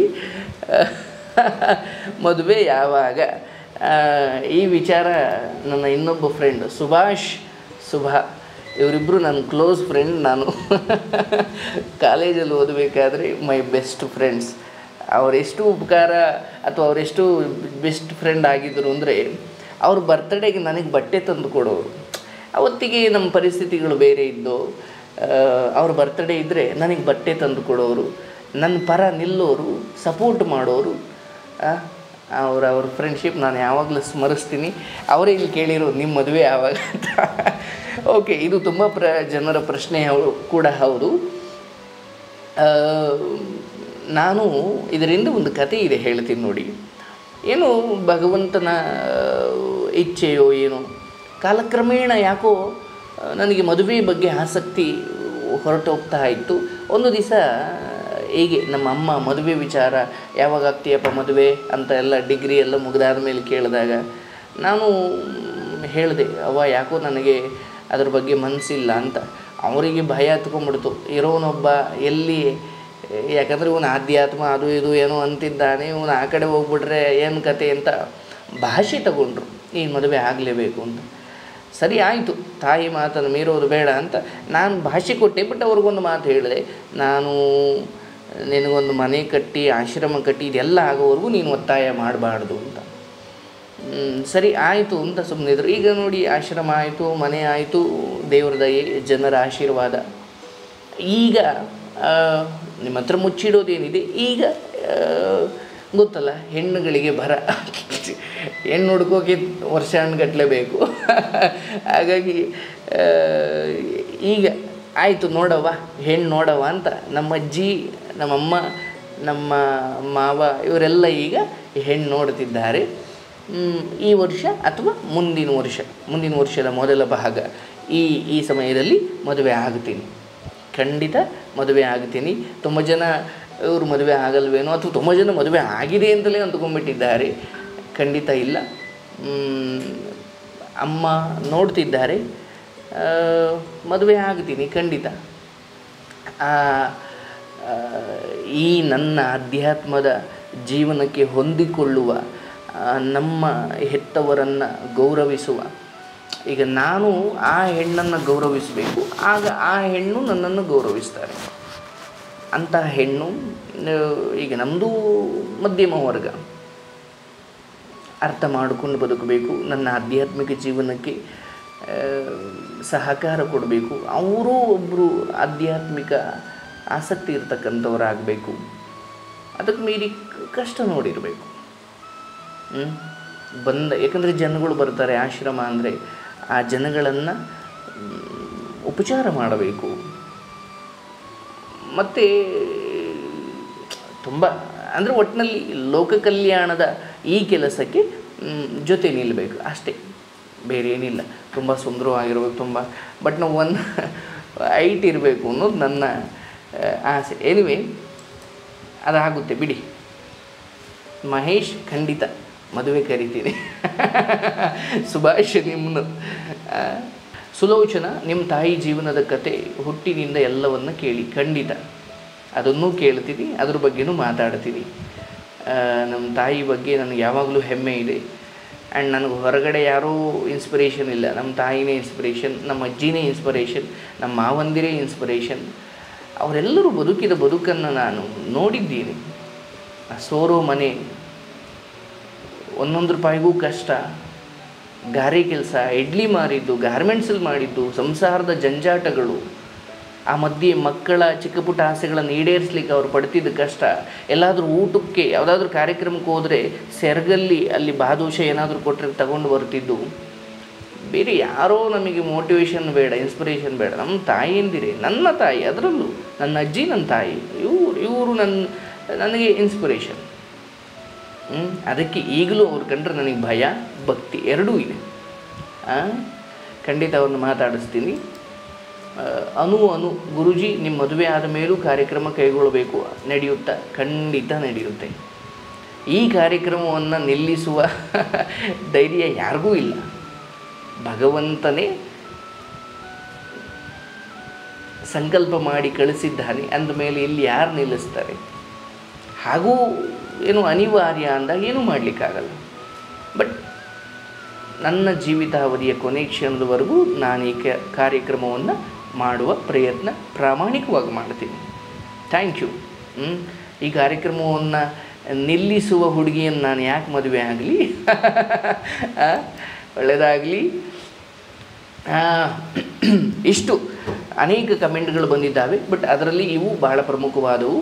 ಮದುವೆ ಯಾವಾಗ? ಈ ವಿಚಾರ ನನ್ನ ಇನ್ನೊಬ್ಬ ಫ್ರೆಂಡ್ ಸುಭಾಷ್ ಸುಭಾ ಇವರಿಬ್ಬರು ನನ್ನ ಕ್ಲೋಸ್ ಫ್ರೆಂಡ್. ನಾನು ಕಾಲೇಜಲ್ಲಿ ಓದಬೇಕಾದ್ರೆ ಮೈ ಬೆಸ್ಟ್ ಫ್ರೆಂಡ್ಸ್. ಅವರೆಷ್ಟು ಉಪಕಾರ ಅಥವಾ ಅವರೆಷ್ಟು ಬೆಸ್ಟ್ ಫ್ರೆಂಡ್ ಆಗಿದ್ದರು ಅಂದರೆ, ಅವ್ರ ಬರ್ತಡೇಗೆ ನನಗೆ ಬಟ್ಟೆ ತಂದು ಕೊಡೋರು. ಅವತ್ತಿಗೆ ನಮ್ಮ ಪರಿಸ್ಥಿತಿಗಳು ಬೇರೆ ಇದ್ದು, ಅವ್ರ ಬರ್ತಡೇ ಇದ್ದರೆ ನನಗೆ ಬಟ್ಟೆ ತಂದು ಕೊಡೋರು, ನನ್ನ ಪರ ನಿಲ್ಲೋರು, ಸಪೋರ್ಟ್ ಮಾಡೋರು. ಅವ್ರ ಅವ್ರ ಫ್ರೆಂಡ್ಶಿಪ್ ನಾನು ಯಾವಾಗಲೂ ಸ್ಮರಿಸ್ತೀನಿ. ಅವರೇ ಇಲ್ಲಿ ಕೇಳಿರೋ ನಿಮ್ಮ ಮದುವೆ ಯಾವಾಗ ಅಂತ. ಓಕೆ, ಇದು ತುಂಬ ಪ್ರ ಜನರ ಪ್ರಶ್ನೆ ಕೂಡ ಹೌದು. ನಾನು ಇದರಿಂದ ಒಂದು ಕತೆ ಇದೆ, ಹೇಳ್ತೀನಿ ನೋಡಿ. ಏನು ಭಗವಂತನ ಇಚ್ಛೆಯೋ ಏನೋ, ಕಾಲಕ್ರಮೇಣ ಯಾಕೋ ನನಗೆ ಮದುವೆ ಬಗ್ಗೆ ಆಸಕ್ತಿ ಹೊರಟೋಗ್ತಾ ಇತ್ತು. ಒಂದು ದಿವಸ ಹೀಗೆ ನಮ್ಮ ಅಮ್ಮ ಮದುವೆ ವಿಚಾರ, ಯಾವಾಗ ಆಗ್ತೀಯಪ್ಪ ಮದುವೆ ಅಂತ ಎಲ್ಲ ಡಿಗ್ರಿ ಎಲ್ಲ ಮುಗಿದಾದ ಮೇಲೆ ಕೇಳಿದಾಗ ನಾನು ಹೇಳಿದೆ, ಅವ್ವ ಯಾಕೋ ನನಗೆ ಅದ್ರ ಬಗ್ಗೆ ಮನಸ್ಸಿಲ್ಲ ಅಂತ. ಅವರಿಗೆ ಭಯ ಹತ್ಕೊಂಡ್ಬಿಡ್ತು, ಇರೋನೊಬ್ಬ ಎಲ್ಲಿ, ಯಾಕಂದರೆ ಇವನು ಆಧ್ಯಾತ್ಮ ಅದು ಇದು ಏನೋ ಅಂತಿದ್ದಾನೆ, ಇವನು ಆ ಕಡೆ ಹೋಗ್ಬಿಟ್ರೆ ಏನು ಕತೆ ಅಂತ ಭಾಷೆ ತಗೊಂಡ್ರು, ಈ ಮದುವೆ ಆಗಲೇಬೇಕು ಅಂತ. ಸರಿ ಆಯಿತು, ತಾಯಿ ಮಾತನ್ನು ಮೀರೋದು ಬೇಡ ಅಂತ ನಾನು ಭಾಷೆ ಕೊಟ್ಟೆ. ಬಟ್ ಅವ್ರಿಗೊಂದು ಮಾತು ಹೇಳಿದೆ, ನಾನು ನಿನಗೊಂದು ಮನೆ ಕಟ್ಟಿ ಆಶ್ರಮ ಕಟ್ಟಿ ಇದೆಲ್ಲ ಆಗೋವರೆಗೂ ನೀನು ಒತ್ತಾಯ ಮಾಡಬಾರ್ದು ಅಂತ. ಸರಿ ಆಯಿತು ಅಂತ ಸುಮ್ಮನಿದ್ರು. ಈಗ ನೋಡಿ, ಆಶ್ರಮ ಆಯಿತು, ಮನೆ ಆಯಿತು, ದೇವ್ರ ದಯೆ, ಜನರ ಆಶೀರ್ವಾದ. ಈಗ ನಿಮ್ಮ ಹತ್ರ ಮುಚ್ಚಿಡೋದೇನಿದೆ, ಈಗ ಗೊತ್ತಲ್ಲ ಹೆಣ್ಣುಗಳಿಗೆ ಬರ, ಹೆಣ್ಣು ಹುಡ್ಕೋಕೆ ವರ್ಷಾನುಗಟ್ಟಲೆ ಬೇಕು. ಹಾಗಾಗಿ ಈಗ ಆಯಿತು ನೋಡವ್ವ, ಹೆಣ್ಣು ನೋಡವ್ವ ಅಂತ ನಮ್ಮ ಅಜ್ಜಿ, ನಮ್ಮಮ್ಮ, ನಮ್ಮ ಮಾವ ಇವರೆಲ್ಲ ಈಗ ಹೆಣ್ಣು ನೋಡ್ತಿದ್ದಾರೆ. ಈ ವರ್ಷ ಅಥವಾ ಮುಂದಿನ ವರ್ಷ, ಮುಂದಿನ ವರ್ಷದ ಮೊದಲ ಭಾಗ ಈ ಈ ಸಮಯದಲ್ಲಿ ಮದುವೆ ಆಗ್ತೀನಿ, ಖಂಡಿತ ಮದುವೆ ಆಗ್ತೀನಿ. ತುಂಬ ಜನ ಇವರು ಮದುವೆ ಆಗಲ್ವೇನೋ ಅಥವಾ ತುಂಬ ಜನ ಮದುವೆ ಆಗಿದೆ ಅಂತಲೇ ಅಂದ್ಕೊಂಡ್ಬಿಟ್ಟಿದ್ದಾರೆ. ಖಂಡಿತ ಇಲ್ಲ, ಅಮ್ಮ ನೋಡ್ತಿದ್ದಾರೆ, ಮದುವೆ ಆಗ್ತೀನಿ ಖಂಡಿತ. ಈ ನನ್ನ ಅಧ್ಯಾತ್ಮದ ಜೀವನಕ್ಕೆ ಹೊಂದಿಕೊಳ್ಳುವ, ನಮ್ಮ ಹೆತ್ತವರನ್ನು ಗೌರವಿಸುವ, ಈಗ ನಾನು ಆ ಹೆಣ್ಣನ್ನು ಗೌರವಿಸಬೇಕು, ಆಗ ಆ ಹೆಣ್ಣು ನನ್ನನ್ನು ಗೌರವಿಸ್ತಾರೆ. ಅಂತಹ ಹೆಣ್ಣು, ಈಗ ನಮ್ಮದು ಮಧ್ಯಮ ವರ್ಗ, ಅರ್ಥ ಮಾಡಿಕೊಂಡು ಬದುಕಬೇಕು, ನನ್ನ ಆಧ್ಯಾತ್ಮಿಕ ಜೀವನಕ್ಕೆ ಸಹಕಾರ ಕೊಡಬೇಕು. ಅವರೂ ಒಬ್ಬರು ಆಧ್ಯಾತ್ಮಿಕ ಆಸಕ್ತಿ ಇರ್ತಕ್ಕಂಥವರಾಗಬೇಕು. ಅದಕ್ಕೆ ಮೀರಿ ಕಷ್ಟ ನೋಡಿರಬೇಕು. ಬಂದ, ಯಾಕಂದರೆ ಜನಗಳು ಬರ್ತಾರೆ ಆಶ್ರಮ ಅಂದರೆ, ಆ ಜನಗಳನ್ನು ಉಪಚಾರ ಮಾಡಬೇಕು. ಮತ್ತು ತುಂಬ ಅಂದರೆ ಒಟ್ಟಿನಲ್ಲಿ ಲೋಕ ಕಲ್ಯಾಣದ ಈ ಕೆಲಸಕ್ಕೆ ಜೊತೆ ನಿಲ್ಲಬೇಕು ಅಷ್ಟೇ, ಬೇರೆ ಏನಿಲ್ಲ. ತುಂಬ ಸುಂದರವಾಗಿರ್ಬೇಕು, ತುಂಬ ಬಟ್ ನಾವು ಒಂದು ಹೈಟ್ ಇರಬೇಕು ಅನ್ನೋದು ನನ್ನ ಆಸೆ. ಎನಿವೆ, ಅದಾಗುತ್ತೆ ಬಿಡಿ. ಮಹೇಶ್ ಖಂಡಿತ ಮದುವೆ ಕರಿತೀನಿ. ಸುಭಾಷ್ ನಿಮ್ಮನ್ನು. ಸುಲೋಚನಾ, ನಿಮ್ಮ ತಾಯಿ ಜೀವನದ ಕತೆ ಹುಟ್ಟಿನಿಂದ ಎಲ್ಲವನ್ನು ಕೇಳಿ, ಖಂಡಿತ ಅದನ್ನೂ ಕೇಳ್ತೀನಿ, ಅದ್ರ ಬಗ್ಗೆನೂ ಮಾತಾಡ್ತೀನಿ. ನಮ್ಮ ತಾಯಿ ಬಗ್ಗೆ ನನಗೆ ಯಾವಾಗಲೂ ಹೆಮ್ಮೆ ಇದೆ. ಆ್ಯಂಡ್ ನನಗೆ ಹೊರಗಡೆ ಯಾರೂ ಇನ್ಸ್ಪಿರೇಷನ್ ಇಲ್ಲ, ನಮ್ಮ ತಾಯಿನೇ ಇನ್ಸ್ಪಿರೇಷನ್, ನಮ್ಮ ಅಜ್ಜಿನೇ ಇನ್ಸ್ಪಿರೇಷನ್, ನಮ್ಮ ಮಾವಂದಿರೇ ಇನ್ಸ್ಪಿರೇಷನ್. ಅವರೆಲ್ಲರೂ ಬದುಕಿದ ಬದುಕನ್ನು ನಾನು ನೋಡಿದ್ದೀನಿ. ಸೋರೋ ಮನೆ, ಒಂದೊಂದು ರೂಪಾಯಿಗೂ ಕಷ್ಟ, ಗಾರೆ ಕೆಲಸ, ಇಡ್ಲಿ ಮಾರಿದ್ದು, ಗಾರ್ಮೆಂಟ್ಸಲ್ಲಿ ಮಾಡಿದ್ದು, ಸಂಸಾರದ ಜಂಜಾಟಗಳು, ಆ ಮಧ್ಯೆ ಮಕ್ಕಳ ಚಿಕ್ಕ ಪುಟ್ಟ ಆಸೆಗಳನ್ನು ಈಡೇರಿಸ್ಲಿಕ್ಕೆ ಅವ್ರು ಪಡ್ತಿದ್ದ ಕಷ್ಟ. ಎಲ್ಲಾದರೂ ಊಟಕ್ಕೆ ಯಾವುದಾದ್ರೂ ಕಾರ್ಯಕ್ರಮಕ್ಕೆ ಹೋದರೆ ಸೆರಗಲ್ಲಿ ಅಲ್ಲಿ ಬಾದೋಷ ಏನಾದರೂ ಕೊಟ್ಟರೆ ತಗೊಂಡು ಬರ್ತಿದ್ದು. ಬೇರೆ ಯಾರೋ ನಮಗೆ ಮೋಟಿವೇಶನ್ ಬೇಡ, ಇನ್ಸ್ಪಿರೇಷನ್ ಬೇಡ. ನಮ್ಮ ತಾಯಿಯಂದಿರೇ, ನನ್ನ ತಾಯಿ, ಅದರಲ್ಲೂ ನನ್ನ ಅಜ್ಜಿ ನನ್ನ ತಾಯಿ, ಇವರು ಇವರು ನನ್ನ ನನಗೆ ಇನ್ಸ್ಪಿರೇಷನ್. ಅದಕ್ಕೆ ಈಗಲೂ ಅವ್ರು ಕಂಡ್ರೆ ನನಗೆ ಭಯ, ಭಕ್ತಿ ಎರಡೂ ಇದೆ. ಖಂಡಿತ ಅವ್ರನ್ನ ಮಾತಾಡಿಸ್ತೀನಿ. ಅನು ಅನು ಗುರುಜಿ, ನಿಮ್ಮ ಮದುವೆ ಆದ ಮೇಲೂ ಕಾರ್ಯಕ್ರಮ ಕೈಗೊಳ್ಳಬೇಕು, ನಡೆಯುತ್ತಾ? ಖಂಡಿತ ನಡೆಯುತ್ತೆ. ಈ ಕಾರ್ಯಕ್ರಮವನ್ನು ನಿಲ್ಲಿಸುವ ಧೈರ್ಯ ಯಾರಿಗೂ ಇಲ್ಲ. ಭಗವಂತನೇ ಸಂಕಲ್ಪ ಮಾಡಿ ಕಳಿಸಿದ್ದಾನೆ ಅಂದಮೇಲೆ ಇಲ್ಲಿ ಯಾರು ನಿಲ್ಲಿಸ್ತಾರೆ? ಹಾಗೂ ಏನು ಅನಿವಾರ್ಯ ಅಂದಾಗ ಏನೂ ಮಾಡಲಿಕ್ಕಾಗಲ್ಲ. ಬಟ್ ನನ್ನ ಜೀವಿತಾವಧಿಯ ಕೊನೆ ಕ್ಷಣದವರೆಗೂ ನಾನು ಈ ಕಾರ್ಯಕ್ರಮವನ್ನು ಮಾಡುವ ಪ್ರಯತ್ನ ಪ್ರಾಮಾಣಿಕವಾಗಿ ಮಾಡ್ತೀನಿ. Thank you. ಈ ಕಾರ್ಯಕ್ರಮವನ್ನು ನಿಲ್ಲಿಸುವ ಹುಡುಗಿಯನ್ನು ನಾನು ಯಾಕೆ ಮದುವೆ ಆಗಲಿ? ಒಳ್ಳೆಯದಾಗಲಿ. ಇಷ್ಟು ಅನೇಕ ಕಮೆಂಟ್ಗಳು ಬಂದಿದ್ದಾವೆ, ಬಟ್ ಅದರಲ್ಲಿ ಇವು ಬಹಳ ಪ್ರಮುಖವಾದವು.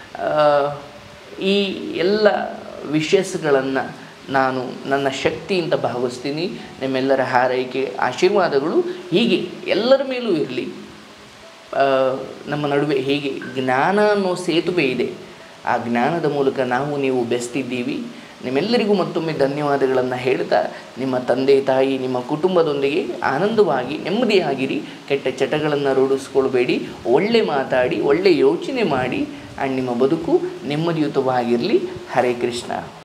ಈ ಎಲ್ಲ ವಿಷಯಸ್ಗಳನ್ನು ನಾನು ನನ್ನ ಶಕ್ತಿಯಿಂದ ಭಾವಿಸ್ತೀನಿ. ನಿಮ್ಮೆಲ್ಲರ ಹಾರೈಕೆ, ಆಶೀರ್ವಾದಗಳು ಹೀಗೆ ಎಲ್ಲರ ಮೇಲೂ ಇರಲಿ. ನಮ್ಮ ನಡುವೆ ಹೀಗೆ ಜ್ಞಾನ ಅನ್ನೋ ಸೇತುವೆ ಇದೆ. ಆ ಜ್ಞಾನದ ಮೂಲಕ ನಾವು ನೀವು ಬೆಸ್ತಿದ್ದೀವಿ. ನಿಮ್ಮೆಲ್ಲರಿಗೂ ಮತ್ತೊಮ್ಮೆ ಧನ್ಯವಾದಗಳನ್ನು ಹೇಳ್ತಾ, ನಿಮ್ಮ ತಂದೆ ತಾಯಿ, ನಿಮ್ಮ ಕುಟುಂಬದೊಂದಿಗೆ ಆನಂದವಾಗಿ ನೆಮ್ಮದಿಯಾಗಿರಿ. ಕೆಟ್ಟ ಚಟಗಳನ್ನು ರೂಢಿಸ್ಕೊಳ್ಬೇಡಿ. ಒಳ್ಳೆ ಮಾತಾಡಿ, ಒಳ್ಳೆ ಯೋಚನೆ ಮಾಡಿ, ಆ್ಯಂಡ್ ನಿಮ್ಮ ಬದುಕು ನೆಮ್ಮದಿಯುತವಾಗಿರಲಿ. ಹರೇ ಕೃಷ್ಣ.